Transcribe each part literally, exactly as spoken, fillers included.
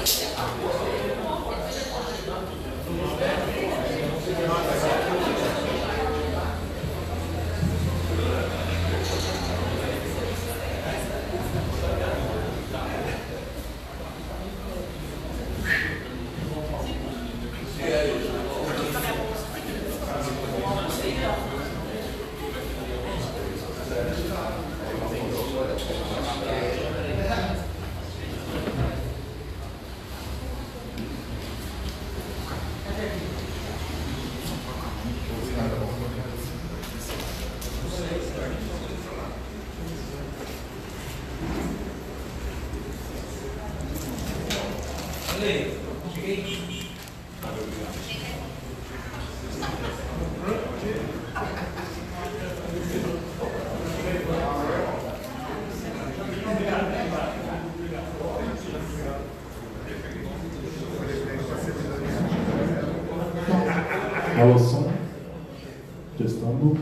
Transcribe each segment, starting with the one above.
Alô, som. Testando.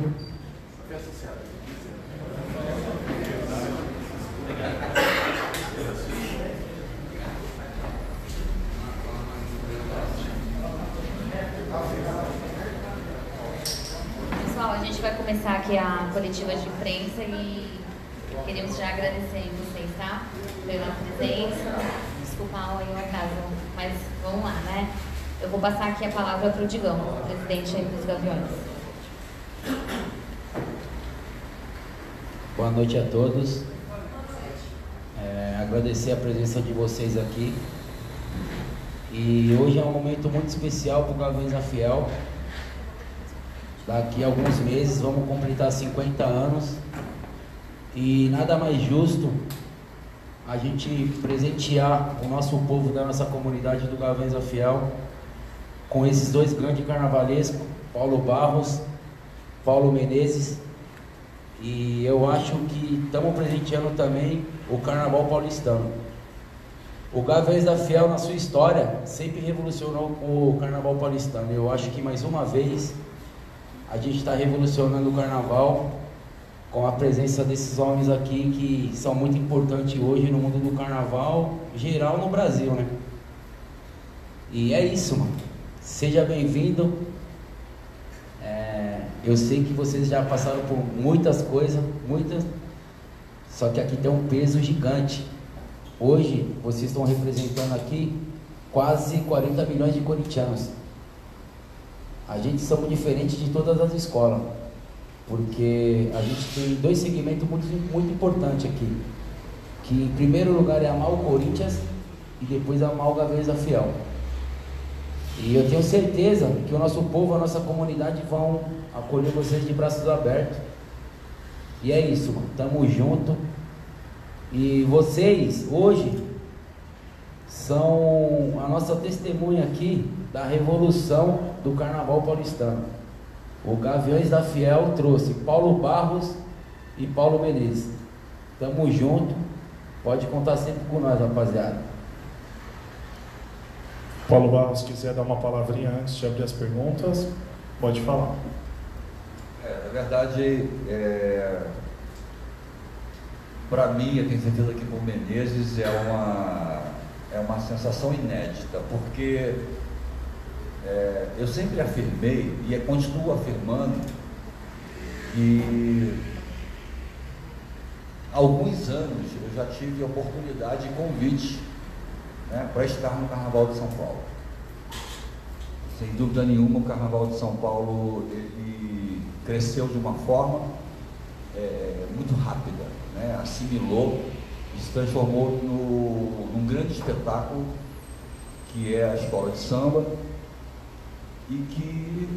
Pessoal, a gente vai começar aqui a coletiva de imprensa e queremos já agradecer vocês, tá? Pela presença. Desculpa aí o atraso, mas vamos lá, né? Eu vou passar aqui a palavra para o Digão, presidente aí dos Gaviões. Boa noite a todos. É, agradecer a presença de vocês aqui. E hoje é um momento muito especial para o Gaviões da Fiel. Daqui a alguns meses vamos completar cinquenta anos. E nada mais justo a gente presentear o nosso povo da nossa comunidade do Gaviões da Fiel com esses dois grandes carnavalescos, Paulo Barros, Paulo Menezes. E eu acho que estamos presenteando também o Carnaval paulistano. O Gaviões da Fiel, na sua história, sempre revolucionou o Carnaval paulistano. Eu acho que mais uma vez a gente está revolucionando o Carnaval com a presença desses homens aqui que são muito importantes hoje no mundo do Carnaval, geral no Brasil, né? E é isso, mano. Seja bem-vindo. É, eu sei que vocês já passaram por muitas coisas, muitas, só que aqui tem um peso gigante. Hoje, vocês estão representando aqui quase quarenta milhões de corintianos. A gente somos diferentes de todas as escolas, porque a gente tem dois segmentos muito, muito importantes aqui, que em primeiro lugar é amar o Corinthians e depois amar o Gaviões da Fiel. E eu tenho certeza que o nosso povo, a nossa comunidade vão acolher vocês de braços abertos. E é isso, mano. Tamo junto. E vocês, hoje, são a nossa testemunha aqui da revolução do Carnaval paulistano. O Gaviões da Fiel trouxe Paulo Barros e Paulo Menezes. Tamo junto. Pode contar sempre com nós, rapaziada. Paulo Barros, se quiser dar uma palavrinha antes de abrir as perguntas, pode falar. É, na verdade, é, para mim, eu tenho certeza que para o Menezes é uma, é uma sensação inédita, porque é, eu sempre afirmei, e continuo afirmando, que há alguns anos eu já tive a oportunidade e convite, né, para estar no Carnaval de São Paulo. Sem dúvida nenhuma, o Carnaval de São Paulo ele cresceu de uma forma é, muito rápida, né, assimilou e se transformou no, num grande espetáculo que é a escola de samba, e que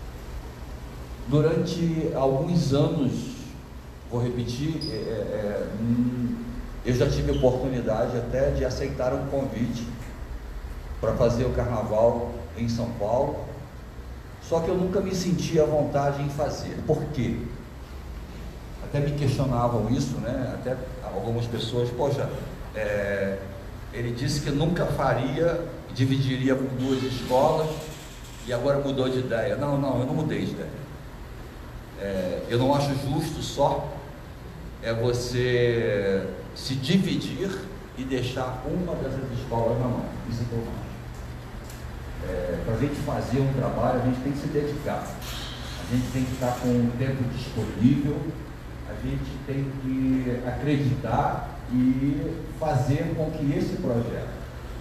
durante alguns anos, vou repetir, é, é, eu já tive a oportunidade até de aceitar um convite para fazer o carnaval em São Paulo, só que eu nunca me senti à vontade em fazer. Por quê? Até me questionavam isso, né? Até algumas pessoas, poxa, é, ele disse que nunca faria, dividiria com duas escolas e agora mudou de ideia. Não, não, eu não mudei de ideia. É, eu não acho justo só é você se dividir e deixar uma dessas escolas na mão. Isso é o que eu acho. É, para a gente fazer um trabalho, a gente tem que se dedicar. A gente tem que estar com o tempo disponível, a gente tem que acreditar e fazer com que esse projeto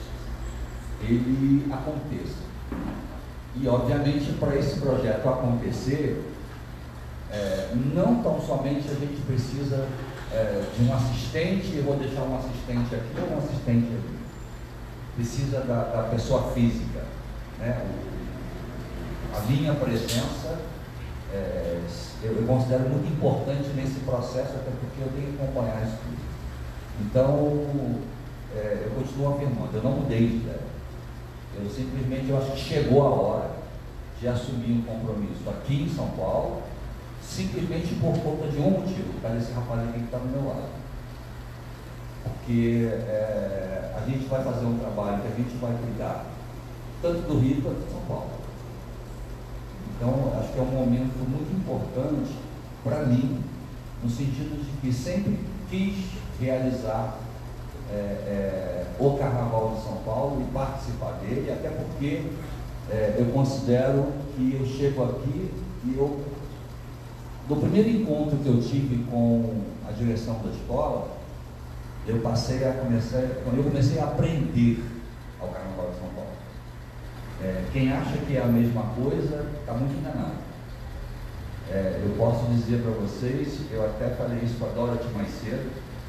ele aconteça. E obviamente para esse projeto acontecer, é, não tão somente a gente precisa é, de um assistente, eu vou deixar um assistente aqui ou um assistente ali. Precisa da, da pessoa física, né? A minha presença é, eu, eu considero muito importante nesse processo, até porque eu tenho que acompanhar isso tudo. Então, é, eu continuo afirmando, eu não mudei de ideia. Eu simplesmente, eu acho que chegou a hora de assumir um compromisso aqui em São Paulo, simplesmente por conta de um motivo, por causa desse rapaz aqui que está do meu lado. Porque é, a gente vai fazer um trabalho que a gente vai cuidar tanto do Rio quanto de São Paulo. Então, acho que é um momento muito importante para mim, no sentido de que sempre quis realizar é, é, o Carnaval de São Paulo e participar dele, até porque é, eu considero que eu chego aqui e eu, no primeiro encontro que eu tive com a direção da escola, eu passei a começar, quando eu comecei a aprender ao Carnaval de São Paulo. É, quem acha que é a mesma coisa está muito enganado. É, eu posso dizer para vocês, eu até falei isso para a Dorothy mais cedo,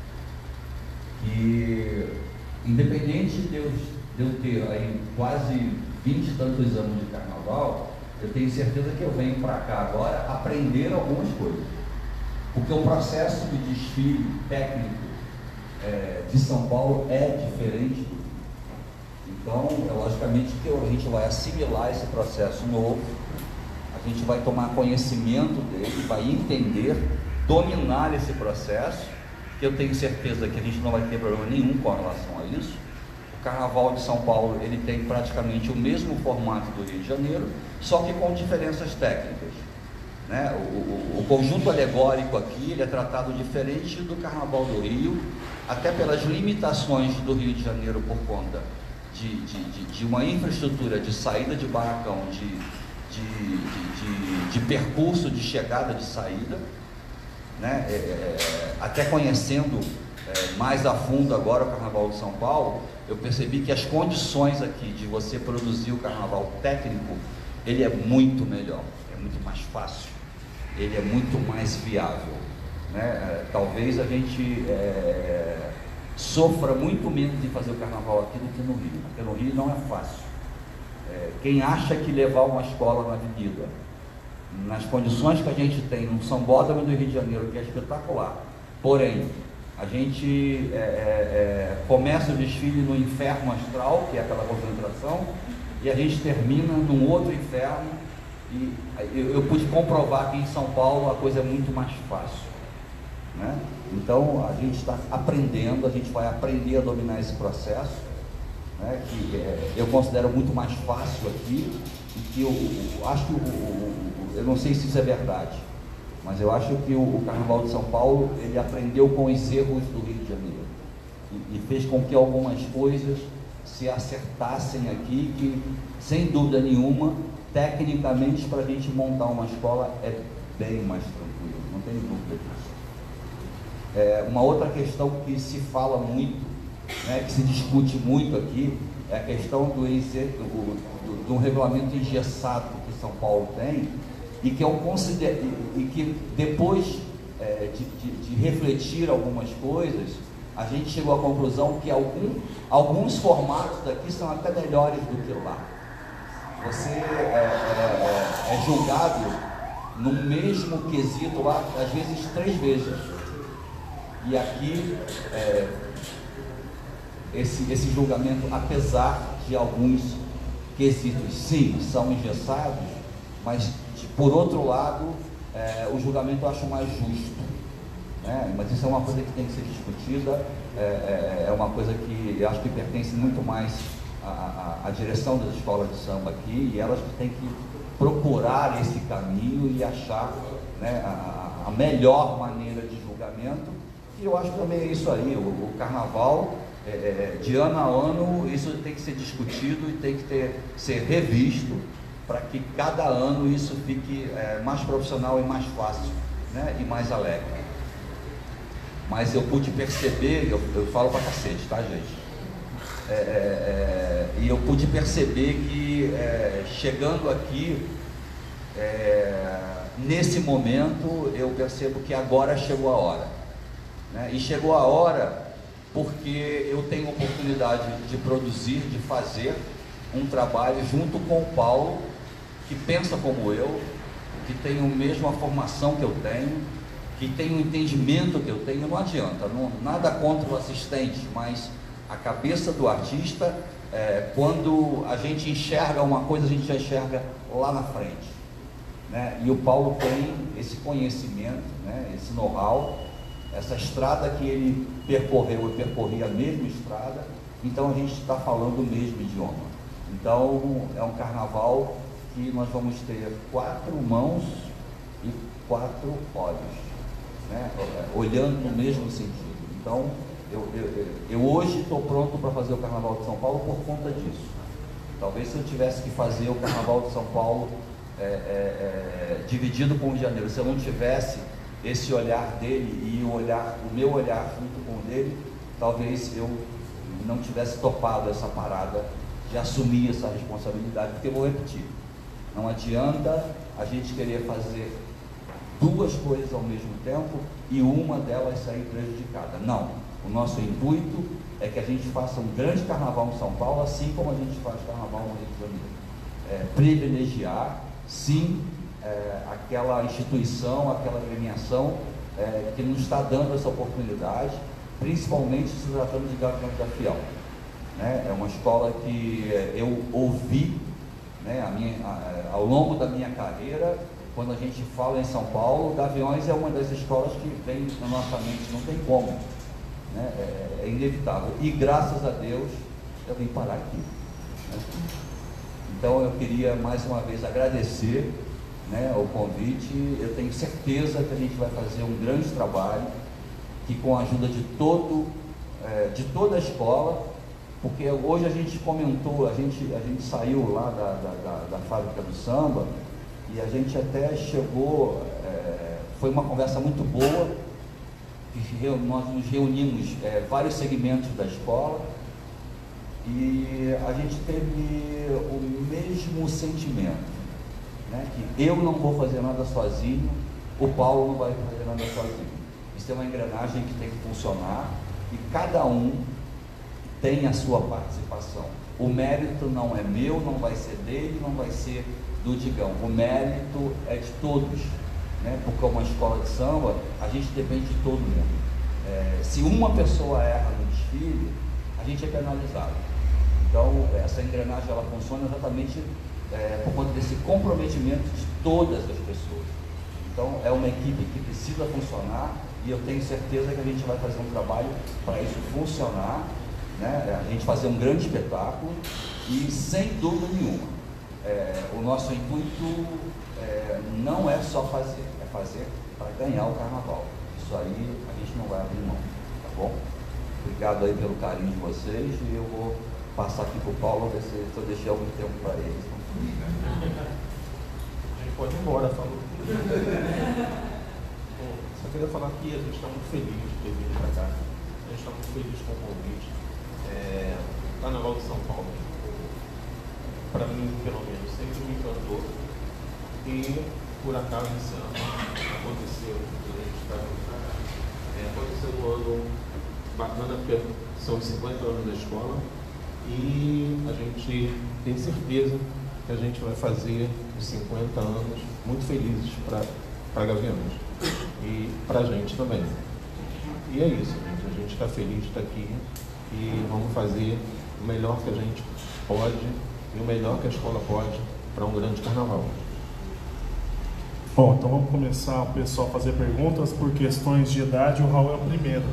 que independente de eu, de eu ter aí quase vinte e tantos anos de carnaval, eu tenho certeza que eu venho para cá agora aprender algumas coisas. Porque o processo de desfile técnico é, de São Paulo é diferente do Rio. Então, é, logicamente que a gente vai assimilar esse processo novo, a gente vai tomar conhecimento dele, vai entender, dominar esse processo, que eu tenho certeza que a gente não vai ter problema nenhum com relação a isso. O Carnaval de São Paulo, ele tem praticamente o mesmo formato do Rio de Janeiro, só que com diferenças técnicas, né? O, o, o conjunto alegórico aqui, ele é tratado diferente do Carnaval do Rio, até pelas limitações do Rio de Janeiro por conta de, de, de, de uma infraestrutura de saída de barracão, de, de, de, de, de percurso de chegada e saída, né? É, é, até conhecendo é, mais a fundo agora o Carnaval de São Paulo, eu percebi que as condições aqui de você produzir o carnaval técnico, ele é muito melhor, é muito mais fácil, ele é muito mais viável, né? É, talvez a gente é, sofra muito menos em fazer o carnaval aqui do que no Rio, porque no Rio não é fácil. É, quem acha que levar uma escola na avenida, nas condições que a gente tem no Sambódromo do Rio de Janeiro, que é espetacular, porém, a gente é, é, é, começa o desfile no inferno astral, que é aquela concentração, e a gente termina num outro inferno, e eu, eu pude comprovar que em São Paulo a coisa é muito mais fácil, né? Então, a gente está aprendendo, a gente vai aprender a dominar esse processo, né, que é, eu considero muito mais fácil aqui, e que eu, eu acho que, o, o, eu não sei se isso é verdade, mas eu acho que o, o Carnaval de São Paulo, ele aprendeu com os erros do Rio de Janeiro, e, e fez com que algumas coisas se acertassem aqui, que, sem dúvida nenhuma, tecnicamente, para a gente montar uma escola é bem mais tranquilo, não tem dúvida disso. É, uma outra questão que se fala muito, né, que se discute muito aqui, é a questão do, do, do, do regulamento engessado que São Paulo tem, e que, eu considero, e que depois é, de, de, de refletir algumas coisas, a gente chegou à conclusão que algum, alguns formatos daqui são até melhores do que lá. Você é, é, é, é julgado no mesmo quesito lá, às vezes três vezes. E aqui, é, esse, esse julgamento, apesar de alguns quesitos, sim, são engessados, mas, de, por outro lado, é, o julgamento eu acho mais justo, né? Mas isso é uma coisa que tem que ser discutida, é, é, é uma coisa que eu acho que pertence muito mais à, à, à direção das escolas de samba aqui, e elas que têm que procurar esse caminho e achar, né, a, a melhor maneira de julgamento. E eu acho que também é isso aí, o, o carnaval é, de ano a ano isso tem que ser discutido e tem que ter, ser revisto para que cada ano isso fique é, mais profissional e mais fácil, né, e mais alegre. Mas eu pude perceber, eu, eu falo pra cacete, tá, gente? É, é, é, e eu pude perceber que é, chegando aqui, é, nesse momento, eu percebo que agora chegou a hora, né? E chegou a hora porque eu tenho a oportunidade de produzir, de fazer um trabalho junto com o Paulo, que pensa como eu, que tem a mesma formação que eu tenho, que tem o entendimento que eu tenho. Não adianta, não, nada contra o assistente, mas a cabeça do artista, é, quando a gente enxerga uma coisa, a gente já enxerga lá na frente, né? E o Paulo tem esse conhecimento, né, esse know-how, essa estrada que ele percorreu, eu percorri a mesma estrada, então a gente está falando o mesmo idioma. Então é um carnaval que nós vamos ter quatro mãos e quatro olhos, né, olhando no mesmo sentido. Então eu, eu, eu hoje estou pronto para fazer o Carnaval de São Paulo por conta disso. Talvez se eu tivesse que fazer o Carnaval de São Paulo é, é, é, dividido com o Rio de Janeiro, se eu não tivesse esse olhar dele e o, olhar, o meu olhar junto com o dele, talvez eu não tivesse topado essa parada de assumir essa responsabilidade, porque eu vou repetir, não adianta a gente querer fazer duas coisas ao mesmo tempo e uma delas sair prejudicada. Não, o nosso intuito é que a gente faça um grande carnaval em São Paulo, assim como a gente faz carnaval no Rio de Janeiro. É, privilegiar, sim, é, aquela instituição, aquela agremiação é, que nos está dando essa oportunidade, principalmente se tratando de Gaviões da Fiel, né? É uma escola que eu ouvi, né, a minha, a, ao longo da minha carreira. Quando a gente fala em São Paulo, Gaviões é uma das escolas que vem na nossa mente, não tem como, né? É, é inevitável. E graças a Deus eu vim parar aqui, né? Então eu queria mais uma vez agradecer, né, o convite. Eu tenho certeza que a gente vai fazer um grande trabalho, que com a ajuda de todo, é, de toda a escola, porque hoje a gente comentou, a gente, a gente saiu lá da, da, da, da fábrica do samba, e a gente até chegou, é, foi uma conversa muito boa, nós nos reunimos é, vários segmentos da escola, e a gente teve o mesmo sentimento, né, que eu não vou fazer nada sozinho, o Paulo não vai fazer nada sozinho. Isso é uma engrenagem que tem que funcionar, e cada um tem a sua participação. O mérito não é meu, não vai ser dele, não vai ser do Digão. O mérito é de todos, né? Porque é uma escola de samba, a gente depende de todo mundo. É, se uma pessoa erra no desfile, a gente é penalizado. Então, essa engrenagem ela funciona exatamente é, por conta desse comprometimento de todas as pessoas. Então, é uma equipe que precisa funcionar, e eu tenho certeza que a gente vai fazer um trabalho para isso funcionar, né? A gente fazer um grande espetáculo, e sem dúvida nenhuma, É, o nosso intuito é, não é só fazer, é fazer para ganhar o carnaval. Isso aí a gente não vai abrir mão, tá bom? Obrigado aí pelo carinho de vocês, e eu vou passar aqui para o Paulo, ver se, se eu deixei algum tempo para eles. A gente pode ir embora, falou. Bom, só queria falar que a gente está muito feliz de ter vindo para cá. A gente está muito feliz com o convite. É, Carnaval de São Paulo, para mim, pelo menos, sempre me encantou. E, por acaso, esse ano aconteceu. A gente está, é, aconteceu um ano bacana, porque são os cinquenta anos da escola. E a gente tem certeza que a gente vai fazer os cinquenta anos muito felizes para Gaviões. E para a gente também. E é isso, gente. A gente está feliz de estar aqui. E vamos fazer o melhor que a gente pode e o melhor que a escola pode para um grande carnaval. Bom, então vamos começar o pessoal a fazer perguntas. Por questões de idade, o Raul é o primeiro.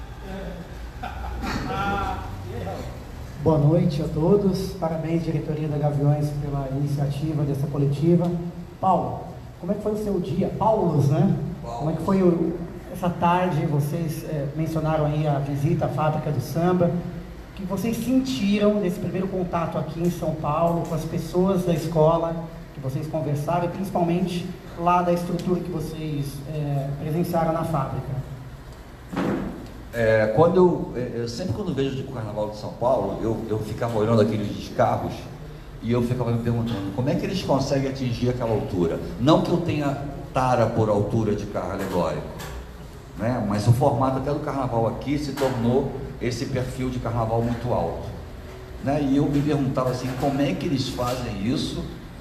Boa noite a todos. Parabéns, diretoria da Gaviões, pela iniciativa dessa coletiva. Paulo, como é que foi o seu dia? Paulos, né? Paulo. Como é que foi o, essa tarde? Vocês é, mencionaram aí a visita à fábrica do samba. que vocês sentiram nesse primeiro contato aqui em São Paulo, com as pessoas da escola, que vocês conversaram, e principalmente lá da estrutura que vocês é, presenciaram na fábrica? É, quando eu, eu sempre quando vejo o Carnaval de São Paulo, eu, eu ficava olhando aqueles carros e eu ficava me perguntando como é que eles conseguem atingir aquela altura. Não que eu tenha tara por altura de carro alegórico, né? Mas o formato até do Carnaval aqui se tornou esse perfil de Carnaval muito alto, né? E eu me perguntava assim, como é que eles fazem isso,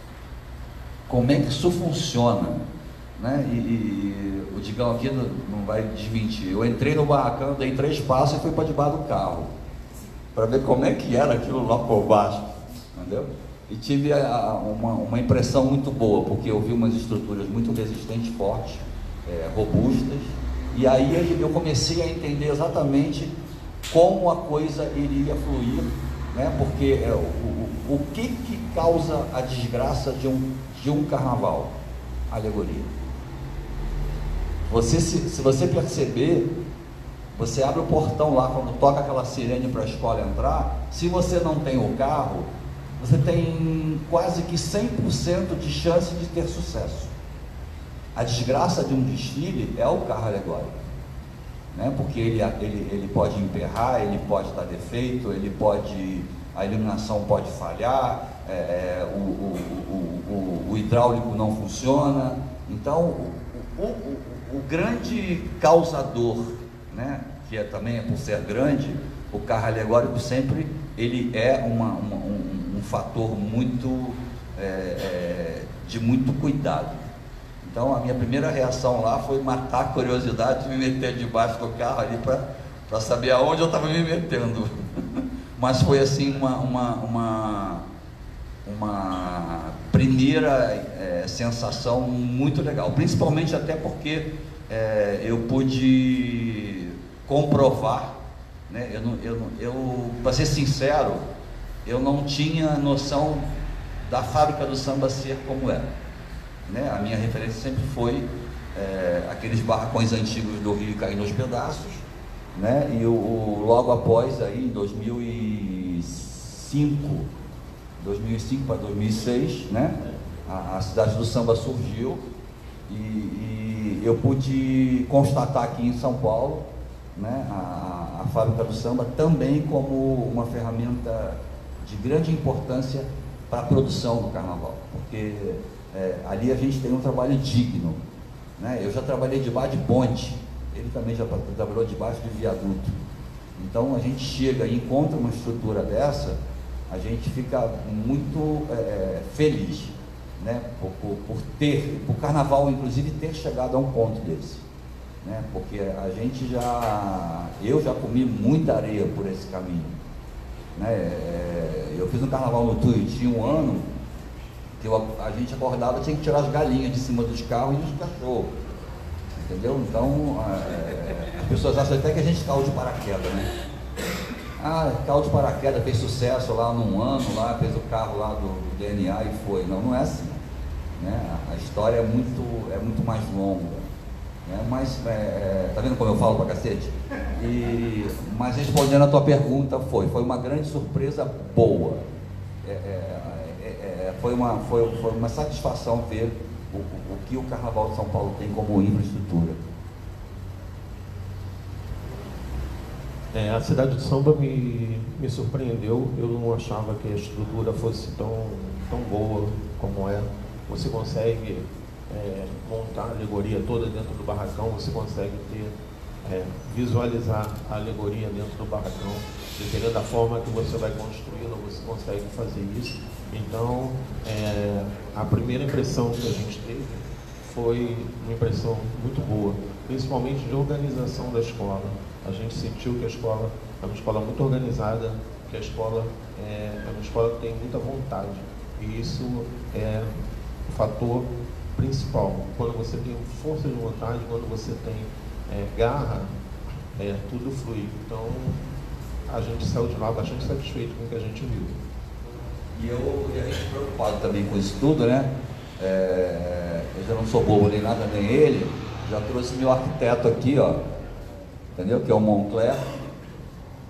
como é que isso funciona, né? E, e o Digão aqui não, não vai desmentir, eu entrei no barracão, dei três passos e fui para debaixo do carro para ver como é que era aquilo lá por baixo, entendeu? E tive a, a, uma, uma impressão muito boa, porque eu vi umas estruturas muito resistentes, fortes, é, robustas, e aí eu comecei a entender exatamente como a coisa iria fluir, né? Porque é, o, o, o que que causa a desgraça de um, de um carnaval? Alegoria. Você, se, se você perceber, você abre o portão lá, quando toca aquela sirene para a escola entrar, se você não tem o carro, você tem quase que cem por cento de chance de ter sucesso. A desgraça de um desfile é o carro alegórico, né? Porque ele, ele, ele pode emperrar, ele pode dar defeito, ele pode, a iluminação pode falhar, é, o, o, o, o, o hidráulico não funciona. Então, o, o, o, o grande causador, né, que é, também é por ser grande, o carro alegórico sempre ele é uma, uma, um, um fator muito é, é, de muito cuidado. Então a minha primeira reação lá foi matar a curiosidade de me meter debaixo do carro ali para saber aonde eu estava me metendo. Mas foi assim uma, uma, uma, uma primeira é, sensação muito legal, principalmente até porque é, eu pude comprovar, né? Eu, não, eu, eu, para ser sincero, eu não tinha noção da fábrica do samba ser como era, né? A minha referência sempre foi é, aqueles barracões antigos do Rio cair nos pedaços, né? E o, o, logo após, aí, em dois mil e cinco para dois mil e seis, né? A, a cidade do samba surgiu e, e eu pude constatar aqui em São Paulo, né, a, a fábrica do samba também como uma ferramenta de grande importância para a produção do carnaval, porque é, ali a gente tem um trabalho digno, né? Eu já trabalhei debaixo de ponte, ele também já trabalhou debaixo de viaduto. Então a gente chega e encontra uma estrutura dessa, a gente fica muito é, feliz, né? Por, por, por ter, por carnaval inclusive ter chegado a um ponto desse, né? Porque a gente já, eu já comi muita areia por esse caminho, né? Eu fiz um carnaval no Tuiuti um ano que eu, a gente acordava, tinha que tirar as galinhas de cima dos carros e dos cachorros, entendeu? Então é, as pessoas acham até que a gente caiu de paraquedas, né? Ah, caiu de paraquedas, fez sucesso lá num ano, lá fez o carro lá do, do D N A e foi. Não, não é assim, né? A história é muito, é muito mais longa, né? Mas, é, tá vendo como eu falo pra cacete? E, mas respondendo a tua pergunta, foi, foi uma grande surpresa boa. É, é, é, é, foi, uma, foi, foi uma satisfação ver o, o que o Carnaval de São Paulo tem como infraestrutura. É, a cidade de samba me, me surpreendeu. Eu não achava que a estrutura fosse tão, tão boa como é. Você consegue é, montar a alegoria toda dentro do barracão, você consegue ter, é, visualizar a alegoria dentro do barracão. Dependendo da forma que você vai construí-la, você consegue fazer isso. Então, é, a primeira impressão que a gente teve foi uma impressão muito boa, principalmente de organização da escola. A gente sentiu que a escola é uma escola muito organizada, que a escola é, é uma escola que tem muita vontade. E isso é o fator principal. Quando você tem força de vontade, quando você tem é, garra, é, tudo flui. Então, a gente saiu de lá bastante satisfeito com o que a gente viu. E eu, e a gente preocupado também com isso tudo, né? É, eu já não sou bobo nem nada, nem ele. Já trouxe meu arquiteto aqui, ó. Entendeu? Que é o Moncler.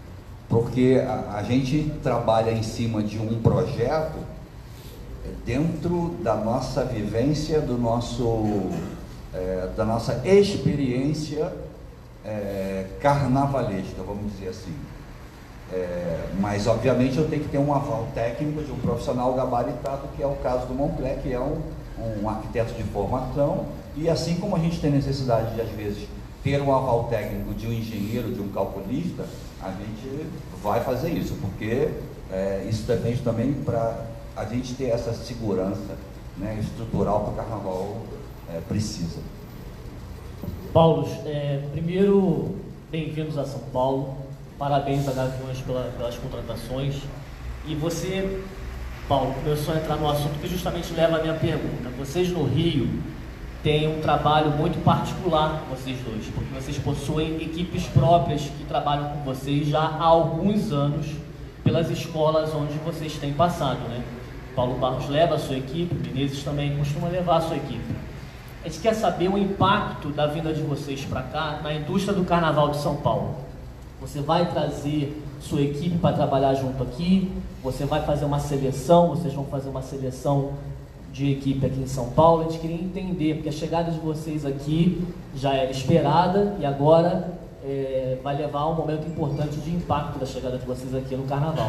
porque a, a gente trabalha em cima de um projeto dentro da nossa vivência, do nosso, é, da nossa experiência é, carnavalesca, vamos dizer assim. É, mas, obviamente, eu tenho que ter um aval técnico de um profissional gabaritado, que é o caso do Moncler, que é um, um arquiteto de formação, e assim como a gente tem necessidade de, às vezes, ter um aval técnico de um engenheiro, de um calculista, a gente vai fazer isso, porque é, isso depende também para a gente ter essa segurança, né, estrutural que o carnaval é, precisa. Paulo, é, primeiro, bem-vindos a São Paulo, parabéns a Gaviões pela, pelas contratações. E você, Paulo, começou a entrar no assunto que justamente leva a minha pergunta. Vocês no Rio têm um trabalho muito particular, vocês dois, porque vocês possuem equipes próprias que trabalham com vocês já há alguns anos pelas escolas onde vocês têm passado, né? Paulo Barros leva a sua equipe, Menezes também costuma levar a sua equipe. A gente quer saber o impacto da vinda de vocês para cá na indústria do Carnaval de São Paulo. Você vai trazer sua equipe para trabalhar junto aqui? Você vai fazer uma seleção? Vocês vão fazer uma seleção de equipe aqui em São Paulo? A gente queria entender, porque a chegada de vocês aqui já era esperada e agora é, vai levar a um momento importante de impacto da chegada de vocês aqui no Carnaval.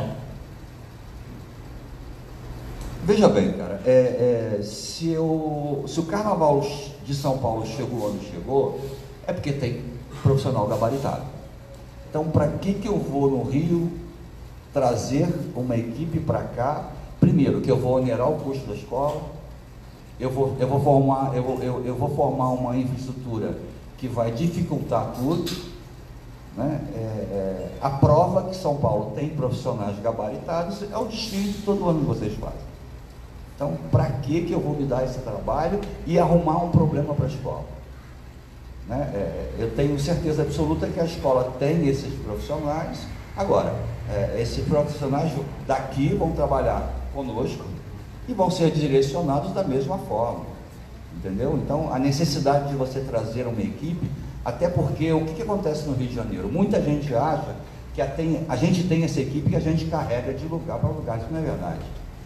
Veja bem, cara, é, é, se, eu, se o Carnaval de São Paulo chegou onde chegou, é porque tem profissional gabaritado. Então, para que que eu vou no Rio trazer uma equipe para cá? Primeiro, que eu vou onerar o custo da escola, eu vou, eu vou, formar, eu vou, eu, eu vou formar uma infraestrutura que vai dificultar tudo, né? É, é, a prova que São Paulo tem profissionais gabaritados é o destino de todo ano que vocês fazem. Então, para que que eu vou me dar esse trabalho e arrumar um problema para a escola? Né? É, eu tenho certeza absoluta que a escola tem esses profissionais. Agora, é, esses profissionais daqui vão trabalhar conosco e vão ser direcionados da mesma forma, entendeu? Então, a necessidade de você trazer uma equipe, até porque o que, que acontece no Rio de Janeiro? Muita gente acha que a, tem, a gente tem essa equipe que a gente carrega de lugar para lugar. Isso não é verdade.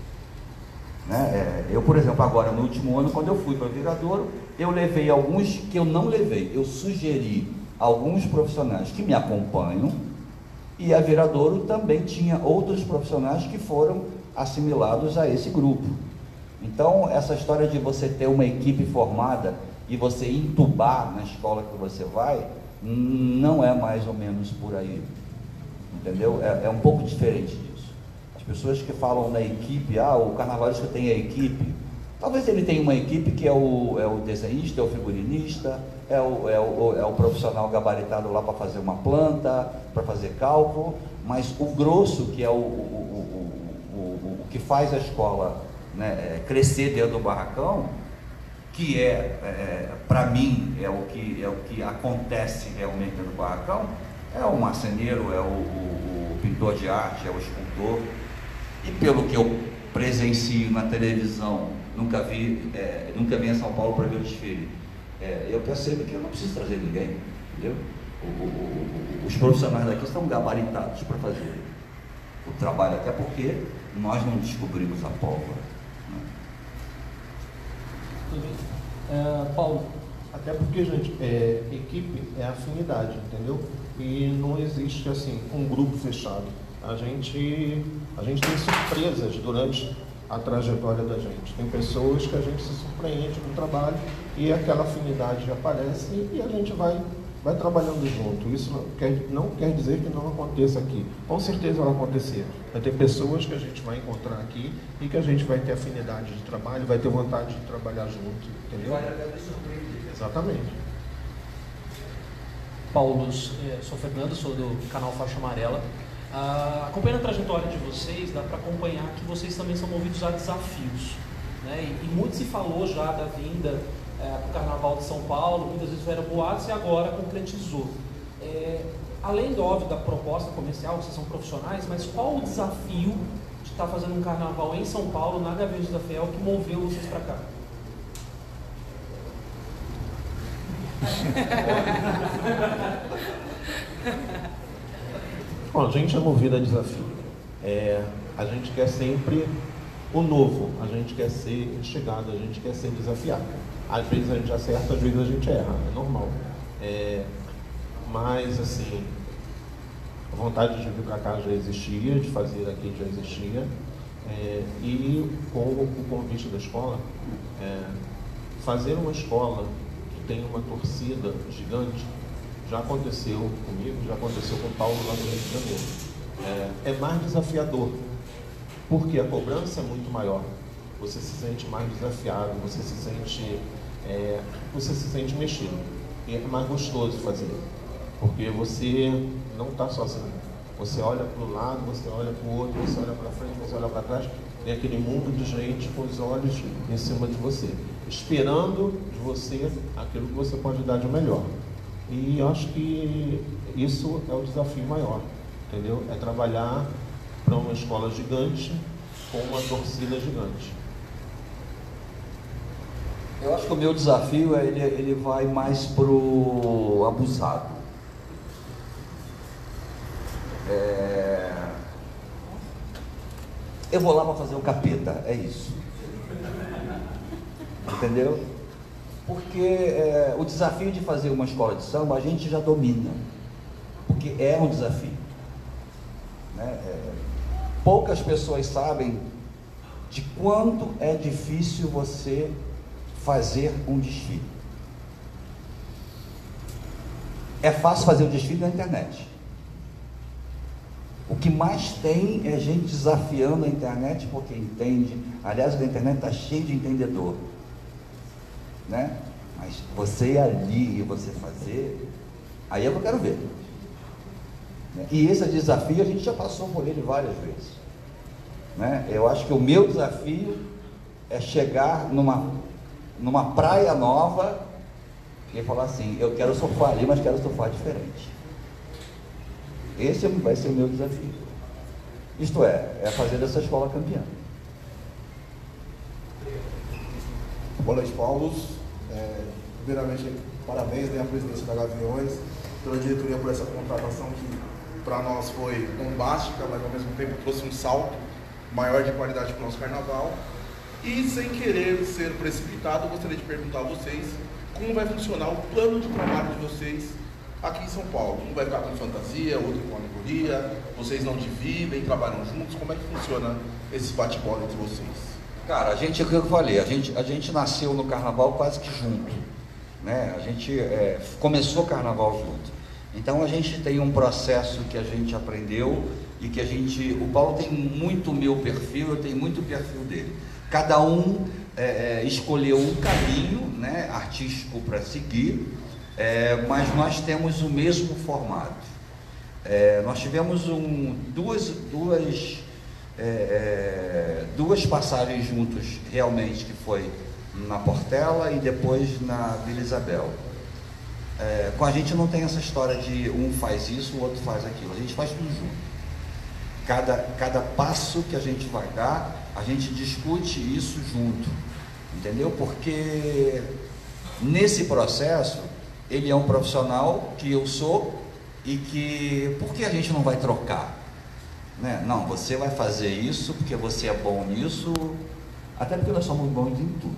Né? Eu, por exemplo, agora no último ano, quando eu fui para Viradouro, eu levei alguns que eu não levei, eu sugeri alguns profissionais que me acompanham, e a Viradouro também tinha outros profissionais que foram assimilados a esse grupo. Então, essa história de você ter uma equipe formada e você entubar na escola que você vai, não é mais ou menos por aí, entendeu? É, é um pouco diferente disso. Pessoas que falam na equipe, ah, o carnavalesco tem a equipe. Talvez ele tenha uma equipe que é o, é o desenhista, é o figurinista, é o, é o, é o profissional gabaritado lá para fazer uma planta, para fazer cálculo, mas o grosso, que é o, o, o, o, o que faz a escola, né, crescer dentro do barracão, que é, é para mim, é o, que, é o que acontece realmente dentro do barracão, é o marceneiro, é o, o, o pintor de arte, é o escultor. E pelo que eu presencio na televisão, nunca vi, é, nunca vim a São Paulo para ver o desfile, é, eu percebo que eu não preciso trazer ninguém, entendeu? O, o, o, os profissionais daqui estão gabaritados para fazer o trabalho, até porque nós não descobrimos a pólvora. Né? Tudo bem. É, Paulo, até porque, gente, é, equipe é afinidade, entendeu? E não existe, assim, um grupo fechado. A gente, a gente tem surpresas durante a trajetória da gente. Tem pessoas que a gente se surpreende no trabalho e aquela afinidade aparece e a gente vai, vai trabalhando junto. Isso não quer, não quer dizer que não aconteça aqui. Com certeza vai acontecer. Vai ter pessoas que a gente vai encontrar aqui e que a gente vai ter afinidade de trabalho, vai ter vontade de trabalhar junto. Entendeu? Vai até me surpreender. Exatamente. Paulo, sou Fernando, sou do canal Faixa Amarela. Ah, acompanhando a trajetória de vocês, dá para acompanhar que vocês também são movidos a desafios, né? E, e muito se falou já da vinda é, para o Carnaval de São Paulo, muitas vezes eram boatos e agora concretizou. É, além, do óbvio, da proposta comercial, vocês são profissionais, mas qual o desafio de estar fazendo um Carnaval em São Paulo, na Gaviões da Fiel, que moveu vocês para cá? Bom, a gente é movido a desafio. É, a gente quer sempre o novo, a gente quer ser instigado, a gente quer ser desafiado. Às vezes a gente acerta, às vezes a gente erra, é normal. É, mas, assim, a vontade de vir para cá já existia, de fazer aqui já existia. É, e com o convite da escola, é, fazer uma escola que tem uma torcida gigante, já aconteceu comigo, já aconteceu com o Paulo lá no Rio de Janeiro. É, é mais desafiador, porque a cobrança é muito maior. Você se sente mais desafiado, você se sente, é, você se sente mexido. E é mais gostoso fazer, porque você não está sozinho. Você olha para o lado, você olha para o outro, você olha para frente, você olha para trás, tem aquele mundo de gente com os olhos em cima de você, esperando de você aquilo que você pode dar de melhor. E eu acho que isso é o desafio maior, entendeu? É trabalhar para uma escola gigante com uma torcida gigante. Eu acho que o meu desafio é ele, ele vai mais pro abusado. É... Eu vou lá para fazer o capeta, é isso. Entendeu? Porque é, o desafio de fazer uma escola de samba a gente já domina, porque é um desafio, né? É, poucas pessoas sabem de quanto é difícil você fazer um desfile. É fácil fazer um desfile na internet. O que mais tem é gente desafiando a internet porque entende. Aliás, a internet está cheia de entendedor, né? Mas você ir ali e você fazer, aí é o que eu quero ver. E esse desafio a gente já passou por ele várias vezes, né? Eu acho que o meu desafio é chegar numa, numa praia nova e falar assim, eu quero surfar ali, mas quero surfar diferente. Esse vai ser o meu desafio. Isto é, é fazer dessa escola campeã. Boa noite, Paulo. É, primeiramente, parabéns, né, à presidência da Gaviões, pela diretoria por essa contratação que para nós foi bombástica, mas ao mesmo tempo trouxe um salto maior de qualidade para o nosso carnaval. E sem querer ser precipitado, eu gostaria de perguntar a vocês como vai funcionar o plano de trabalho de vocês aqui em São Paulo. Um vai ficar com fantasia, outro com alegoria, vocês não dividem, trabalham juntos, como é que funciona esse bate-bola entre vocês? Cara, a gente, é o que eu falei, a gente, a gente nasceu no carnaval quase que junto, né? A gente é, começou o carnaval junto. Então a gente tem um processo que a gente aprendeu e que a gente, o Paulo tem muito o meu perfil, eu tenho muito o perfil dele. Cada um é, escolheu um caminho, né, artístico para seguir, é, mas nós temos o mesmo formato. É, nós tivemos um, duas, duas, é, é, duas passagens juntos realmente, que foi na Portela e depois na Vila Isabel. É, com a gente não tem essa história de um faz isso, o outro faz aquilo, a gente faz tudo junto. Cada, cada passo que a gente vai dar, a gente discute isso junto, entendeu? Porque nesse processo, ele é um profissional que eu sou e que, por que a gente não vai trocar? Né? Não, você vai fazer isso porque você é bom nisso, até porque nós somos bons em tudo.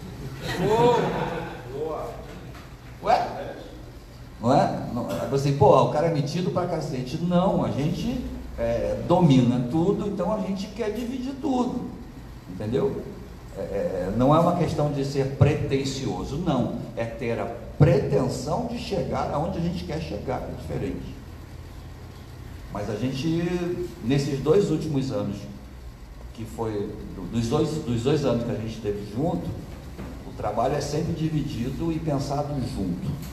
Ué? Não é? Não, assim, pô, o cara é metido pra cacete. Não, a gente é, domina tudo, então a gente quer dividir tudo, entendeu? É, não é uma questão de ser pretensioso, não, é ter a pretensão de chegar aonde a gente quer chegar, é diferente. Mas a gente, nesses dois últimos anos, que foi, dos dois, dos dois anos que a gente esteve junto, o trabalho é sempre dividido e pensado junto.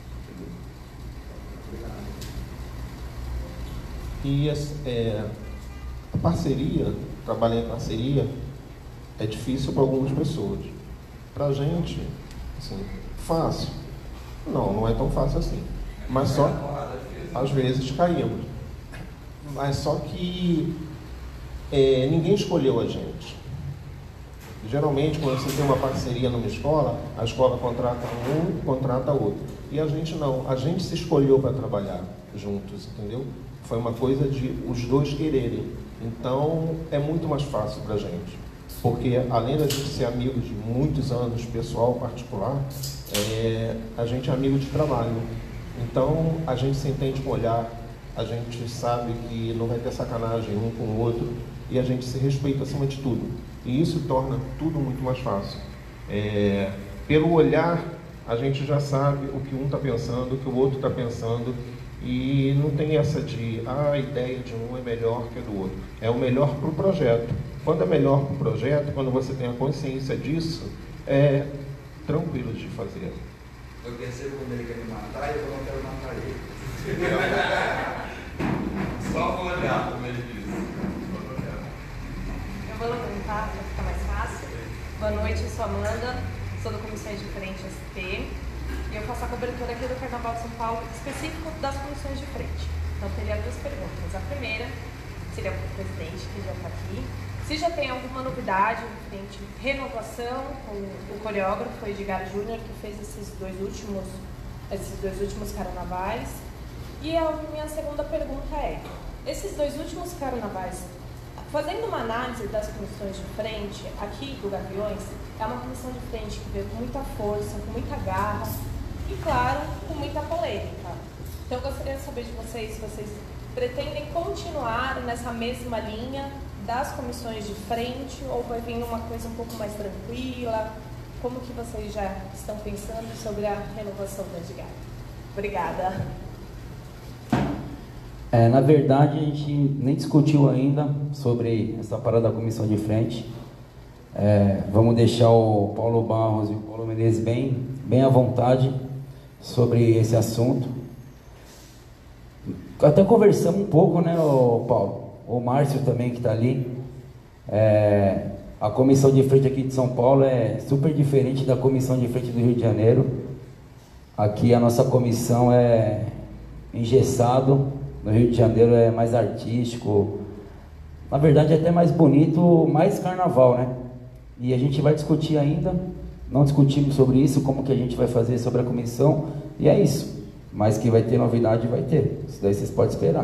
E é, a parceria, trabalhar em parceria, é difícil para algumas pessoas. Para a gente, assim, fácil. Não, não é tão fácil assim. Mas só, às vezes, caímos. Mas só que é, ninguém escolheu a gente. Geralmente, quando você tem uma parceria numa escola, a escola contrata um, contrata outro. E a gente não. A gente se escolheu para trabalhar juntos, entendeu? Foi uma coisa de os dois quererem. Então, é muito mais fácil para a gente. Porque, além da gente ser amigo de muitos anos, pessoal particular, é, a gente é amigo de trabalho. Então, a gente se entende com o olhar, a gente sabe que não vai ter sacanagem um com o outro, e a gente se respeita acima de tudo. E isso torna tudo muito mais fácil. É, pelo olhar, a gente já sabe o que um está pensando, o que o outro está pensando, e não tem essa de, ah, a ideia de um é melhor que a do outro. É o melhor para o projeto. Quando é melhor para o projeto, quando você tem a consciência disso, é tranquilo de fazer. Eu percebo quando ele quer me matar e eu não quero matar ele. Só vou olhar, como ele diz. Eu vou levantar para ficar mais fácil. Boa noite, eu sou Amanda, sou do Comissões de Frente S T e eu faço a cobertura aqui do Carnaval de São Paulo, específico das comissões de frente. Então, teria duas perguntas. A primeira seria para o presidente, que já está aqui. Se já tem alguma novidade referente renovação com o coreógrafo Edgar Júnior, que fez esses dois últimos, esses dois últimos carnavais. E a minha segunda pergunta é, esses dois últimos carnavais, fazendo uma análise das comissões de frente, aqui do Gaviões, é uma comissão de frente que veio com muita força, com muita garra e, claro, com muita polêmica. Então, eu gostaria de saber de vocês se vocês pretendem continuar nessa mesma linha das comissões de frente ou vai vir uma coisa um pouco mais tranquila? Como que vocês já estão pensando sobre a renovação do Edgar? Obrigada. É, na verdade, a gente nem discutiu ainda sobre essa parada da comissão de frente. É, vamos deixar o Paulo Barros e o Paulo Menezes bem, bem à vontade sobre esse assunto. Até conversamos um pouco, né, o Paulo? O Márcio também que está ali. É, a comissão de frente aqui de São Paulo é super diferente da comissão de frente do Rio de Janeiro. Aqui a nossa comissão é engessado, no Rio de Janeiro é mais artístico, na verdade é até mais bonito, mais carnaval, né? E a gente vai discutir ainda, não discutimos sobre isso, como que a gente vai fazer sobre a comissão, e é isso. Mas que vai ter novidade, vai ter. Isso daí vocês podem esperar.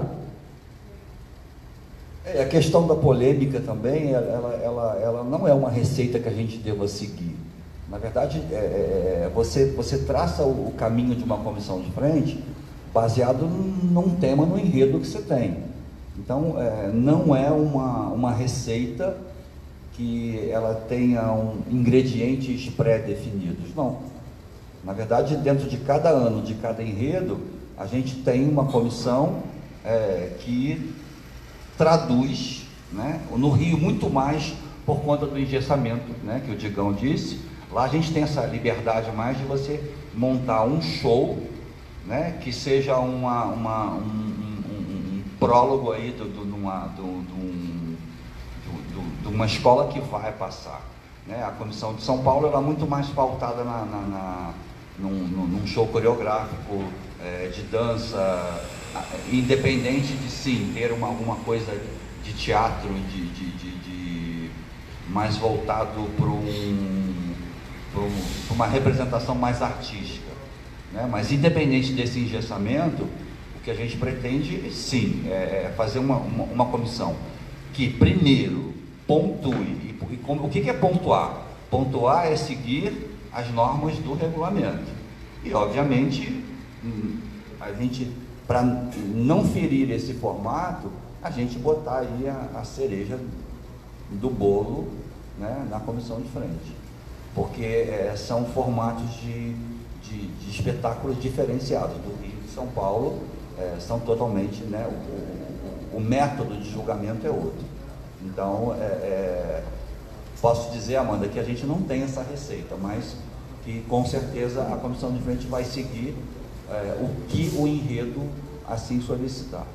É, a questão da polêmica também, ela, ela, ela não é uma receita que a gente deva seguir. Na verdade, é, é, você, você traça o, o caminho de uma comissão de frente baseado num tema, no enredo que você tem. Então, é, não é uma, uma receita que ela tenha um, ingredientes pré-definidos, não. Na verdade, dentro de cada ano, de cada enredo, a gente tem uma comissão é, que traduz, né, no Rio muito mais por conta do engessamento, né, que o Digão disse. Lá a gente tem essa liberdade mais de você montar um show, né, que seja uma, uma, um, um, um, um prólogo aí do, do, numa, do, do, do, do, de uma escola que vai passar. Né? A Comissão de São Paulo ela é muito mais pautada na, na, na, num, num show coreográfico, é, de dança, independente de sim ter uma, alguma coisa de teatro, de, de, de, de mais voltado para um, um, uma representação mais artística. Né? Mas independente desse engessamento, o que a gente pretende, sim, é fazer uma, uma, uma comissão que primeiro pontue. E, e como, o que, que é pontuar? Pontuar é seguir as normas do regulamento. E obviamente, a gente, para não ferir esse formato, a gente botar aí a, a cereja do bolo, né, na comissão de frente. Porque é, são formatos de De, de espetáculos diferenciados. Do Rio e de São Paulo é, são totalmente, né, o, o, o método de julgamento é outro. Então, é, é, posso dizer, Amanda, que a gente não tem essa receita, mas que com certeza a comissão de frente vai seguir é, o que o enredo assim solicitar.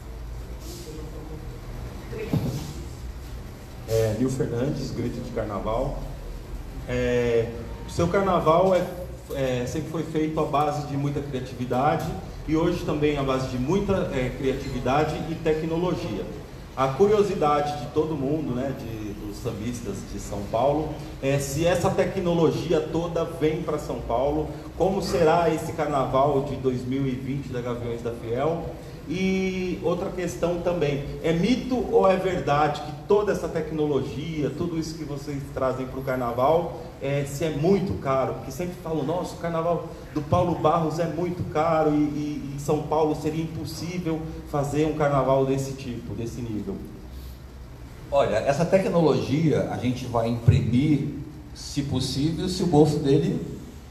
É, Nil Fernandes, Grito de Carnaval. É, o seu carnaval é É, sempre foi feito à base de muita criatividade e hoje também à base de muita é, criatividade e tecnologia. A curiosidade de todo mundo, né, de, dos sambistas de São Paulo, é se essa tecnologia toda vem para São Paulo, como será esse carnaval de dois mil e vinte da Gaviões da Fiel E outra questão também, é mito ou é verdade que toda essa tecnologia, tudo isso que vocês trazem para o carnaval, é, se é muito caro? Porque sempre falam, nossa, o carnaval do Paulo Barros é muito caro e, e em São Paulo seria impossível fazer um carnaval desse tipo, desse nível. Olha, essa tecnologia a gente vai imprimir, se possível, se o bolso dele